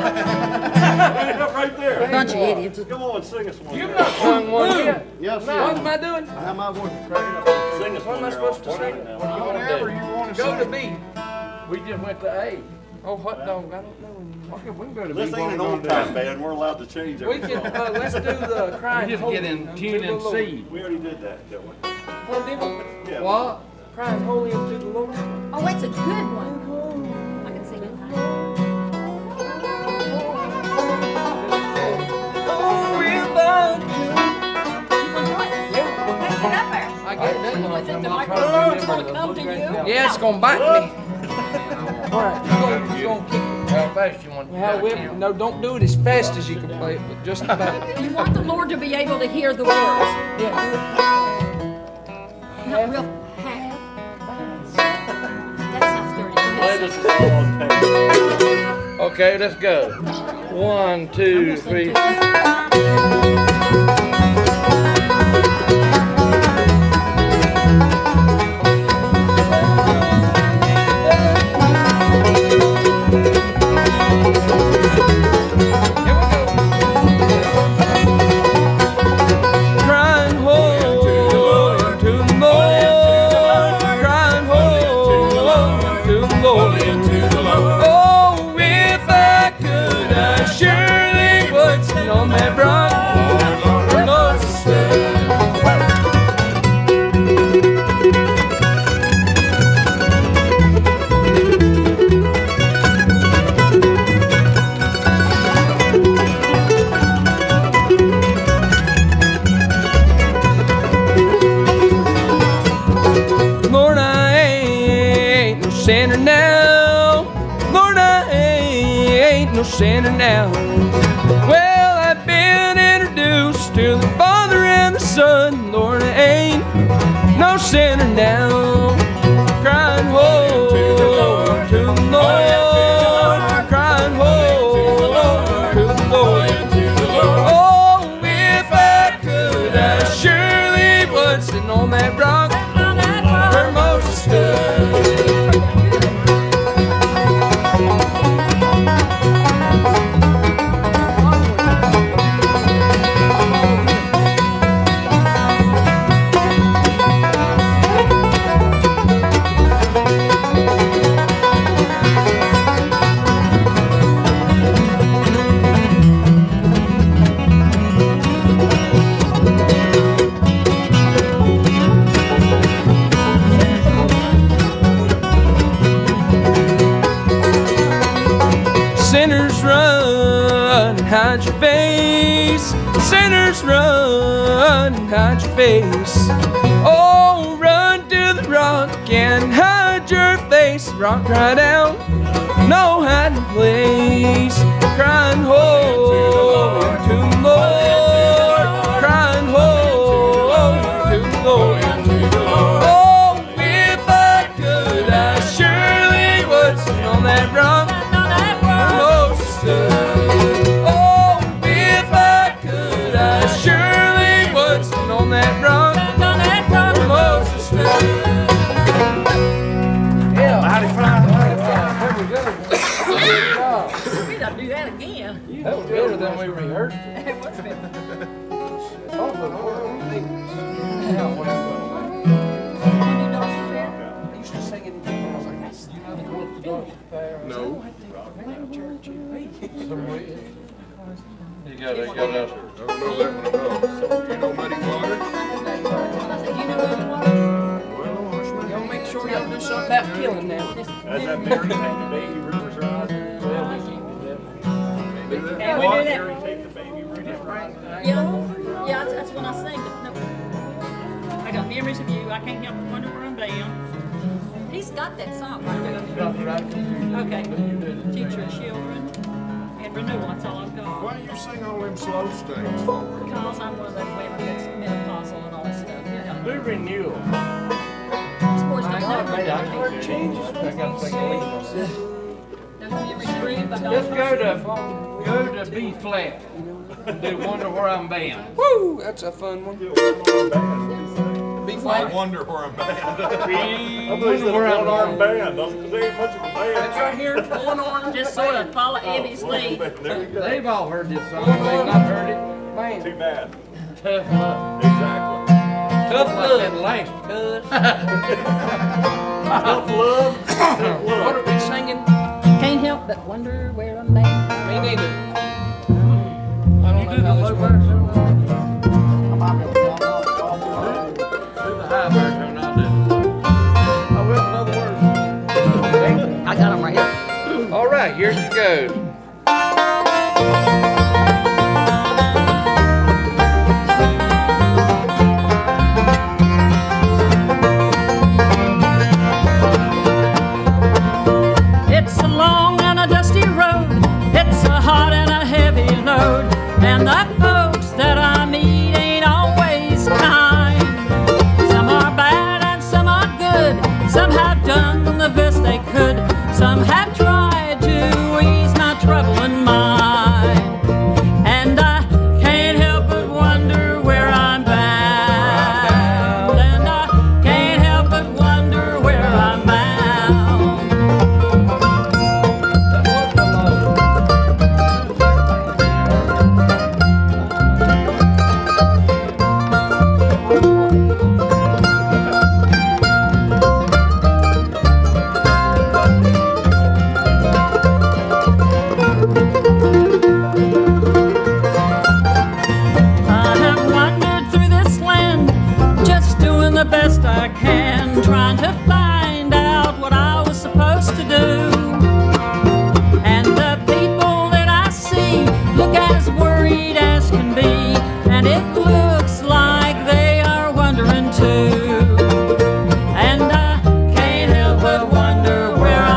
Right there. Bunch of idiots. Come on, sing us one. You've not sung one yet. Yes, What am I doing? How am I going to crack it up? Sing us What one. am I supposed to sing? Whatever you want to Go to say. B. We just went to A. Oh, hot dog. I don't know anymore. Okay, we can go to This B. ain't an old time band. We're allowed to change We it. can, uh, let's do the crying. Just holy get in unto tune the and Lord. see. We already did that, didn't we? Oh, did we? Yeah. What? Crying holy unto the Lord. Oh, it's a good one. I can sing it. Oh, without you. I I get that one. Was it the I'm not microphone trying that's to gonna remember come the to Bluegrass you? album. Yeah, it's gonna bite me. All right, you're gonna, you're gonna kick it. How fast you want? How whip? No, don't do it as fast as you can play it, but just about. You want the Lord to be able to hear the words. Yeah. Not real half. That sounds dirty. Play this all on tape. Okay, let's go. One, two, three. Crying holy unto the Lord, crying holy unto the Lord. Oh, if I could, I surely would sit on that broad sinner now. Lord, I ain't no sinner now. Well, I've been introduced to the Father and the Son. Lord, I ain't no sinner now. Crying, whoa, to the Lord, to the Lord. Crying, whoa, to the Lord. Oh, if I could, I surely would sit on that rock where Moses stood. Sinners run and hide your face. Sinners run and hide your face. Oh, run to the rock and hide your face. Rock right out, no hiding place. Crying, oh, to the Lord. Crying, oh, to the Lord. Oh, if I could, I surely would sit on that rock. Oh, if I could, I surely would sit on that rock where Moses stood. Yeah, mighty fine, mighty fine. There we go. Good job. We gotta do that again. That was better than we rehearsed it. It was better. It's all the Lord. Yeah, what I used to sing it in the I was like, that's, you know, the Lord, the Lord, No. You got it, you got it. I don't know that one at all. You know Muddy Water? I said, you know Muddy Water? Y'all make sure y'all do something about killing now. That's that Mary take the baby rivers rising. Well, we keep it Can we do that? Mary take the baby rivers rising. Yeah, yeah, that's, that's what I sing, but no. I got memories of you. I can't help but wonder where I'm bound. He's got that song right there. Okay. Teach your children and renewal. That's all I've got. Why you sing all them slow stings for? Because I'm one of those women that's menopausal and all that stuff. You know. Do renewal. These boys don't know. I heard changes. I got to think of Those memories of you, but Let's don't- go to go to B flat. And do wonder where I'm bound. Woo! That's a fun one. B flat. Wonder where I'm at. I believe it's a one-arm band. Because they ain't much of a band. That's right here. One arm. just sort of follow Eddie's lead. There we go. They've all heard this song. They've not heard it. Man. Too bad. Tough love. Exactly. Tough love. Last cuz. Tough love. Tough What love. are we singing? Can't help but wonder where I'm bound. Me neither. I don't know how this works. Do the high version, I'll do it. I will another word. I got them right here. All right, here you go. It's a long and a dusty road. It's a hot and a heavy load. And the folks that I meet ain't always kind. Some are bad and some are good. Some have done the best they could. Some have tried to ease my troubling mind. And I can't help but wonder where I'm bound. And I can't help but wonder where I'm bound. I have wandered through this land, just doing the best I can, trying to find out what I was supposed to do. And the people that I see look as worried as can be, and it looks like they are wondering too. And I can't help but wonder where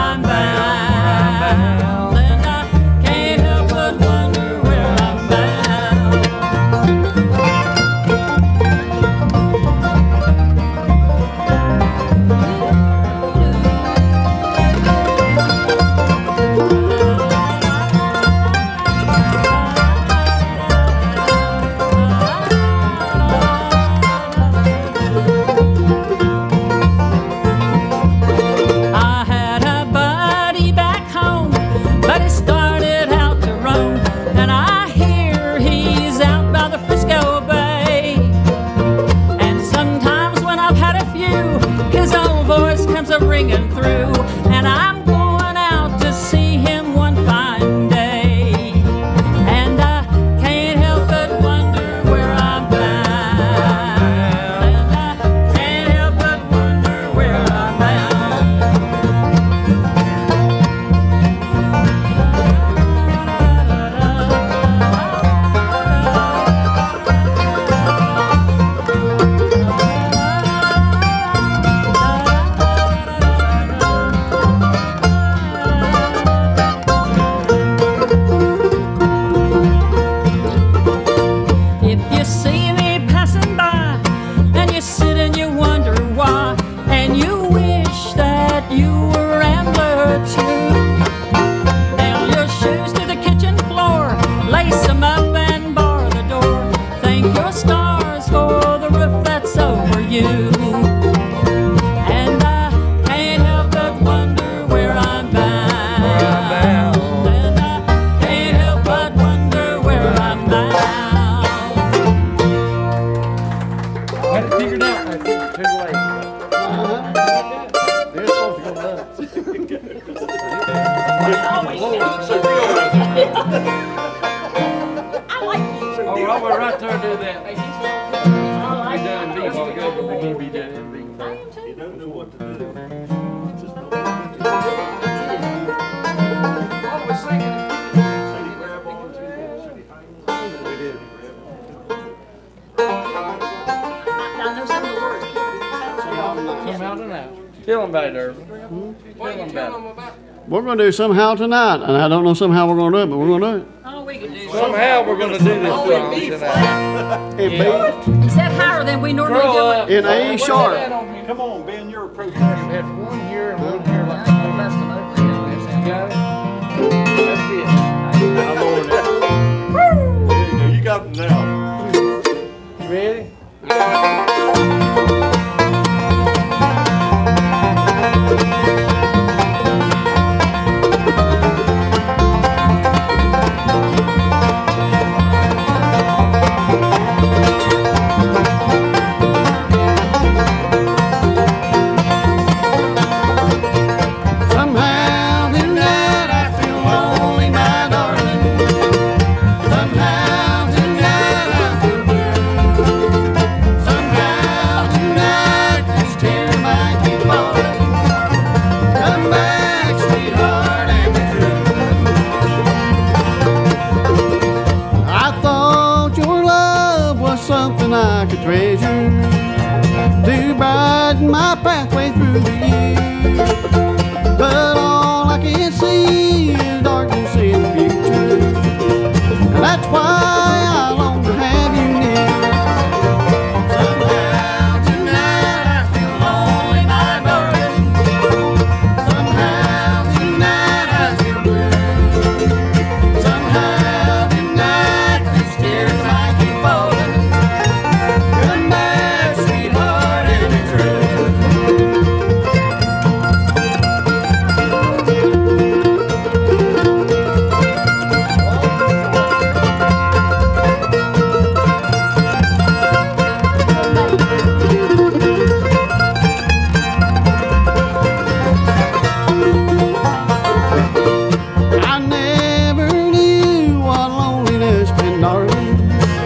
like you. Oh, well, we're right there to do that. I Be done in B ball good, but we can't be done in B. I am too. You don't know what to do. Just know What was singing? City grab on to city hanging. We did. I know some of the words. Come out and out. Tell them about it, Irvin. Tell them about it. We're going to do somehow tonight, and I don't know somehow we're going to do it, but we're going to do it. Oh, we can do Somehow we're going to do this Oh, song in B tonight. flat. In Yeah. B, Is that higher than we normally Grow do up. it? in A sharp. Come on, Ben, you're a professional. That's one here and one here I like ain't gonna mess them over. You know, this. that You sounds- got it? That's it. You got them now. Ready? Somehow tonight I feel lonely, my darling. Somehow tonight I feel blue. Somehow tonight these tears might keep falling. Come back, sweetheart, and be true. I thought your love was something I could treasure, to brighten my pathway through the years. But all I can see is darkness in the future, and that's why I long to have you near. Somehow tonight I feel lonely, my darling. Somehow tonight I feel blue. Somehow tonight these tears might keep falling. Come back, sweetheart, and be true. I never knew what loneliness meant, darling,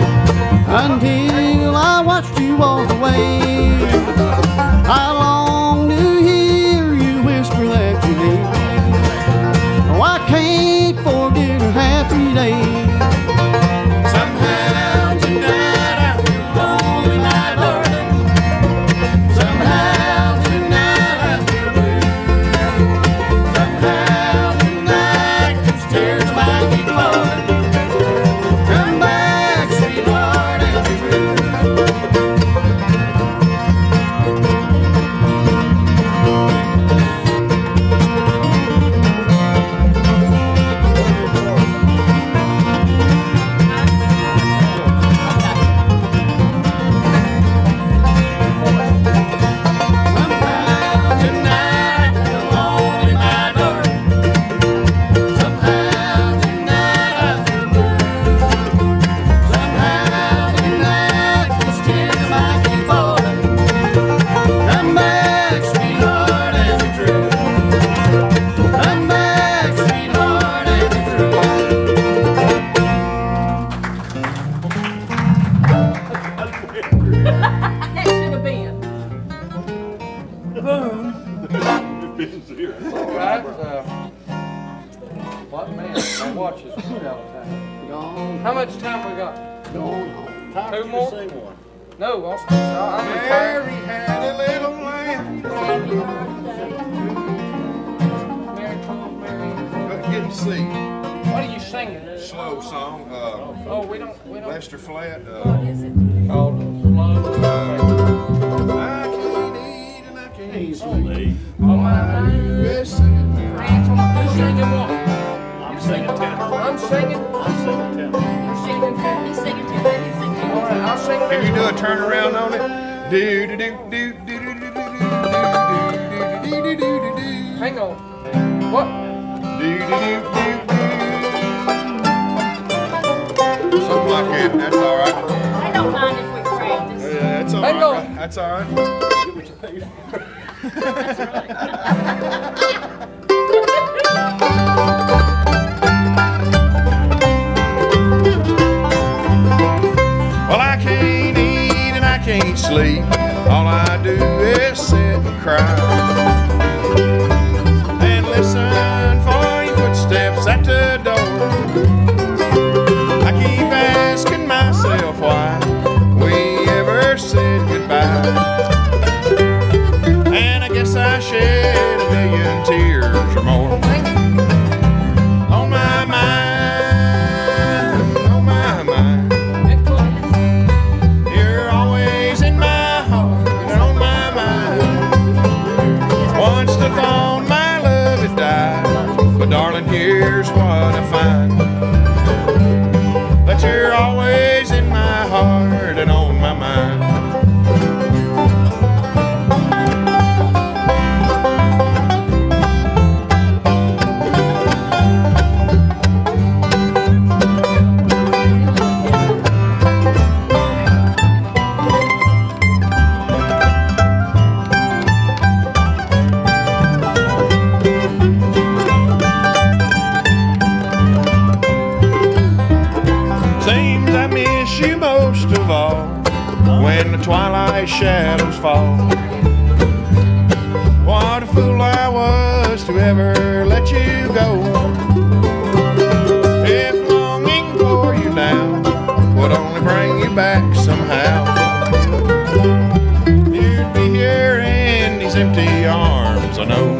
until I watched you walk away. I long to hear you whisper that you need me. Oh, I can't forget a happy day. Somehow tonight I feel lonely, my darling. Somehow tonight I feel blue. Somehow tonight these tears might keep falling. Come back, sweetheart, and be true. Somehow tonight I feel lonely, my darling. Somehow tonight I feel blue. Somehow tonight these tears might keep falling. Come back, sweetheart, and be true. Come back, sweetheart, and be true. That should have been. Ben's here. All right. Uh, what man? My watch is put out of time. Gone, How much time we got? gone. Time Two for you more? to sing one. No, I'll, I'm retired. Mary had a little lamb. Mary, Mary. But get to see. What are you singing? Slow song. Uh, Oh, we don't, we don't. Lester Flat. Uh, Called slow. I can't eat and I can't Lee. Oh, my. Yes, Who's singing what? I'm singing tenor. I'm singing. I'm singing tenor. You're singing, he's singing too bad, he's singing. All right, I'll sing. Can you do a turnaround on it? Do do do do do do do do do do do do do. Hang on. What? Do do do do do. Something like that. That's all right. I don't mind if we practice. Yeah, that's all Hang right. on. That's all right. Get what you paid for. That's right. all I do is sit and cry and listen for your footsteps at the door. I keep asking myself why we ever said goodbye, and I guess I shed a million tears or more. On my mind, on my mind, you're always in my heart and on my mind. Once I thought my love had died, but darling, here's what I find, that you're always in my heart and on my mind. You most of all when the twilight shadows fall. What a fool I was to ever let you go. If longing for you now would only bring you back somehow, you'd be here in these empty arms, I know.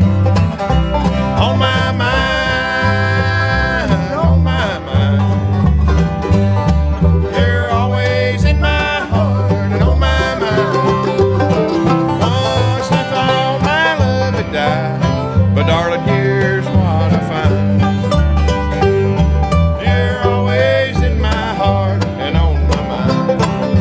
On my mind, on my mind, but darling, here's what I find, you're always in my heart and on my mind.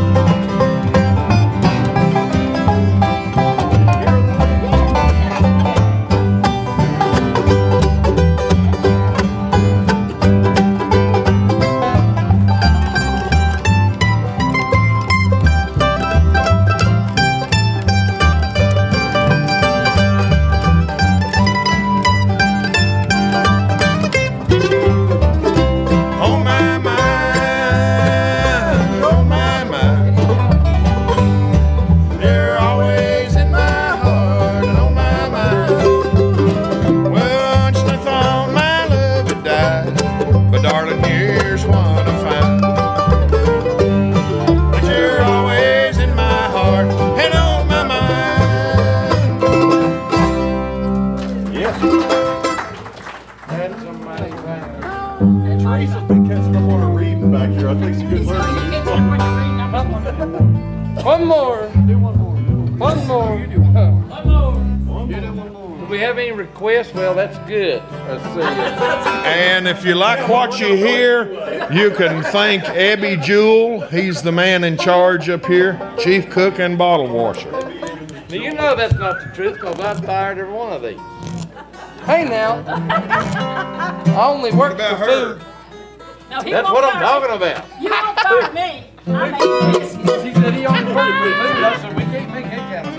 One more. Do one more. One more. You do one more. One more. You do one more. Do we have any requests? Well, that's good. Let's see. And if you like what you hear, you can thank Ebby Jewell. He's the man in charge up here, chief cook and bottle washer. Now, you know that's not the truth, because I fired every one of these. Hey now, I only work for food. No, he That's won't what I'm fire talking me. about. You won't fire me. I make biscuits. He said he only worked for food. I said we can't make that kind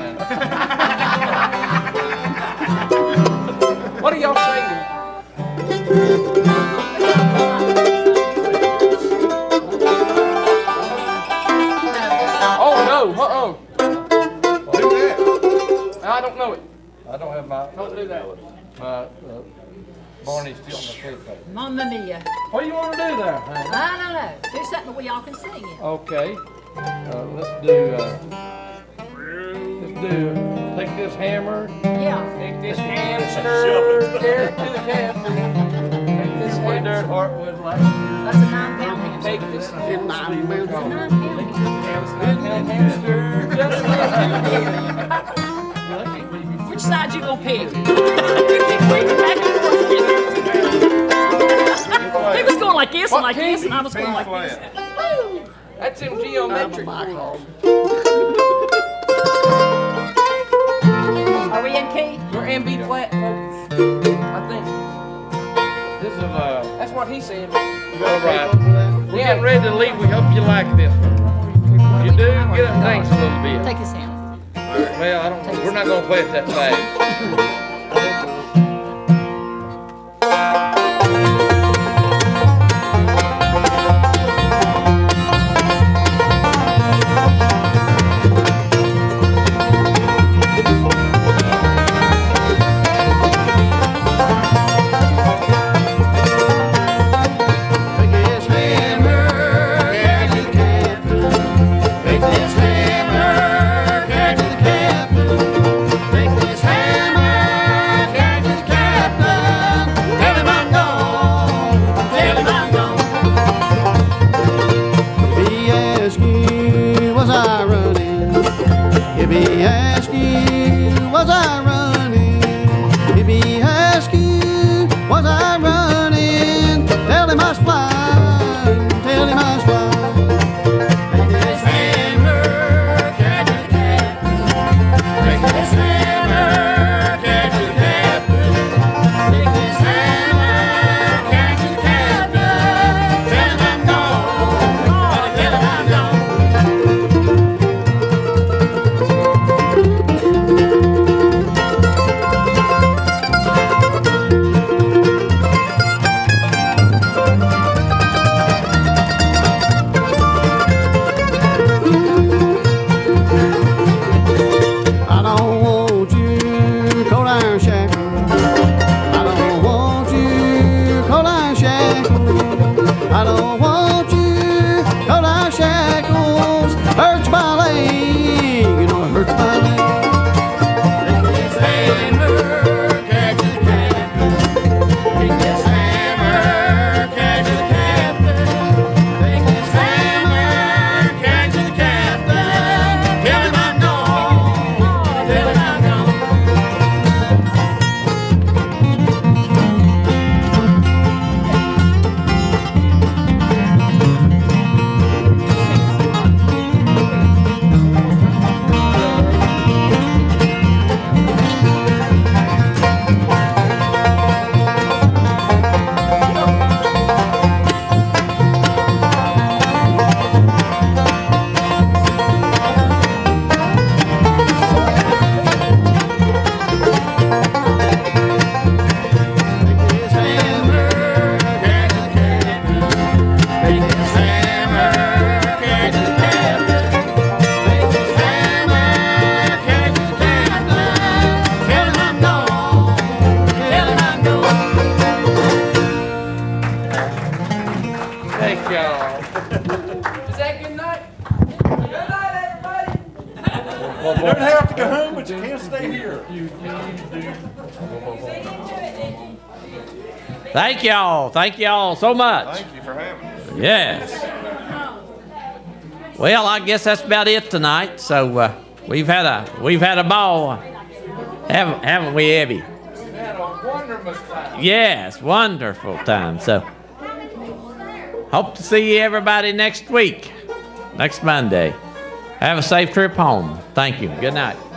of man. What are y'all saying? Oh no, uh-oh. Do that. I don't know it. I don't have my, don't do that. My, uh, Barney's still on the tape. Mamma mia. What do you want to do there, honey? I don't know. Do something where y'all can sing it. Okay. Uh, let's do, uh, let's do, uh, take this hammer. Yeah. Take this hamster. There to the calf. Take this hamster. Heartwood like That's a nine pound hamster. Take this In my That's a mouth. nine pound hamster. hamster. Which side you gonna pick? You keep reaching back and forth. He was going like this and like this, and I was going like this. Woo! That's in geometric. Are we in key? We're in B flat, folks. I think. This is uh. That's what he said. All right. We're getting ready to leave. We hope you like this one. If you do, get up and dance a little bit. Take his hand. Well, I don't. We're not gonna play it that fast. I don't want you, 'cause our shackles hurts my leg. You know it hurts my leg. Take this hammer, catch the captain. Take this hammer, catch the captain. Take this hammer, catch the captain. Tell him I'm gone. Tell him I'm gone. Thank y'all. Is that good night? Good night, everybody. You don't have to go home, but you can't stay here. Thank y'all. Thank y'all so much. Thank you for having us. Yes. Well, I guess that's about it tonight. So uh, we've had a we've had a ball, haven't haven't we, Abby? We had a wonderful time. Yes, wonderful time. So hope to see everybody next week, next Monday. Have a safe trip home. Thank you. Good night.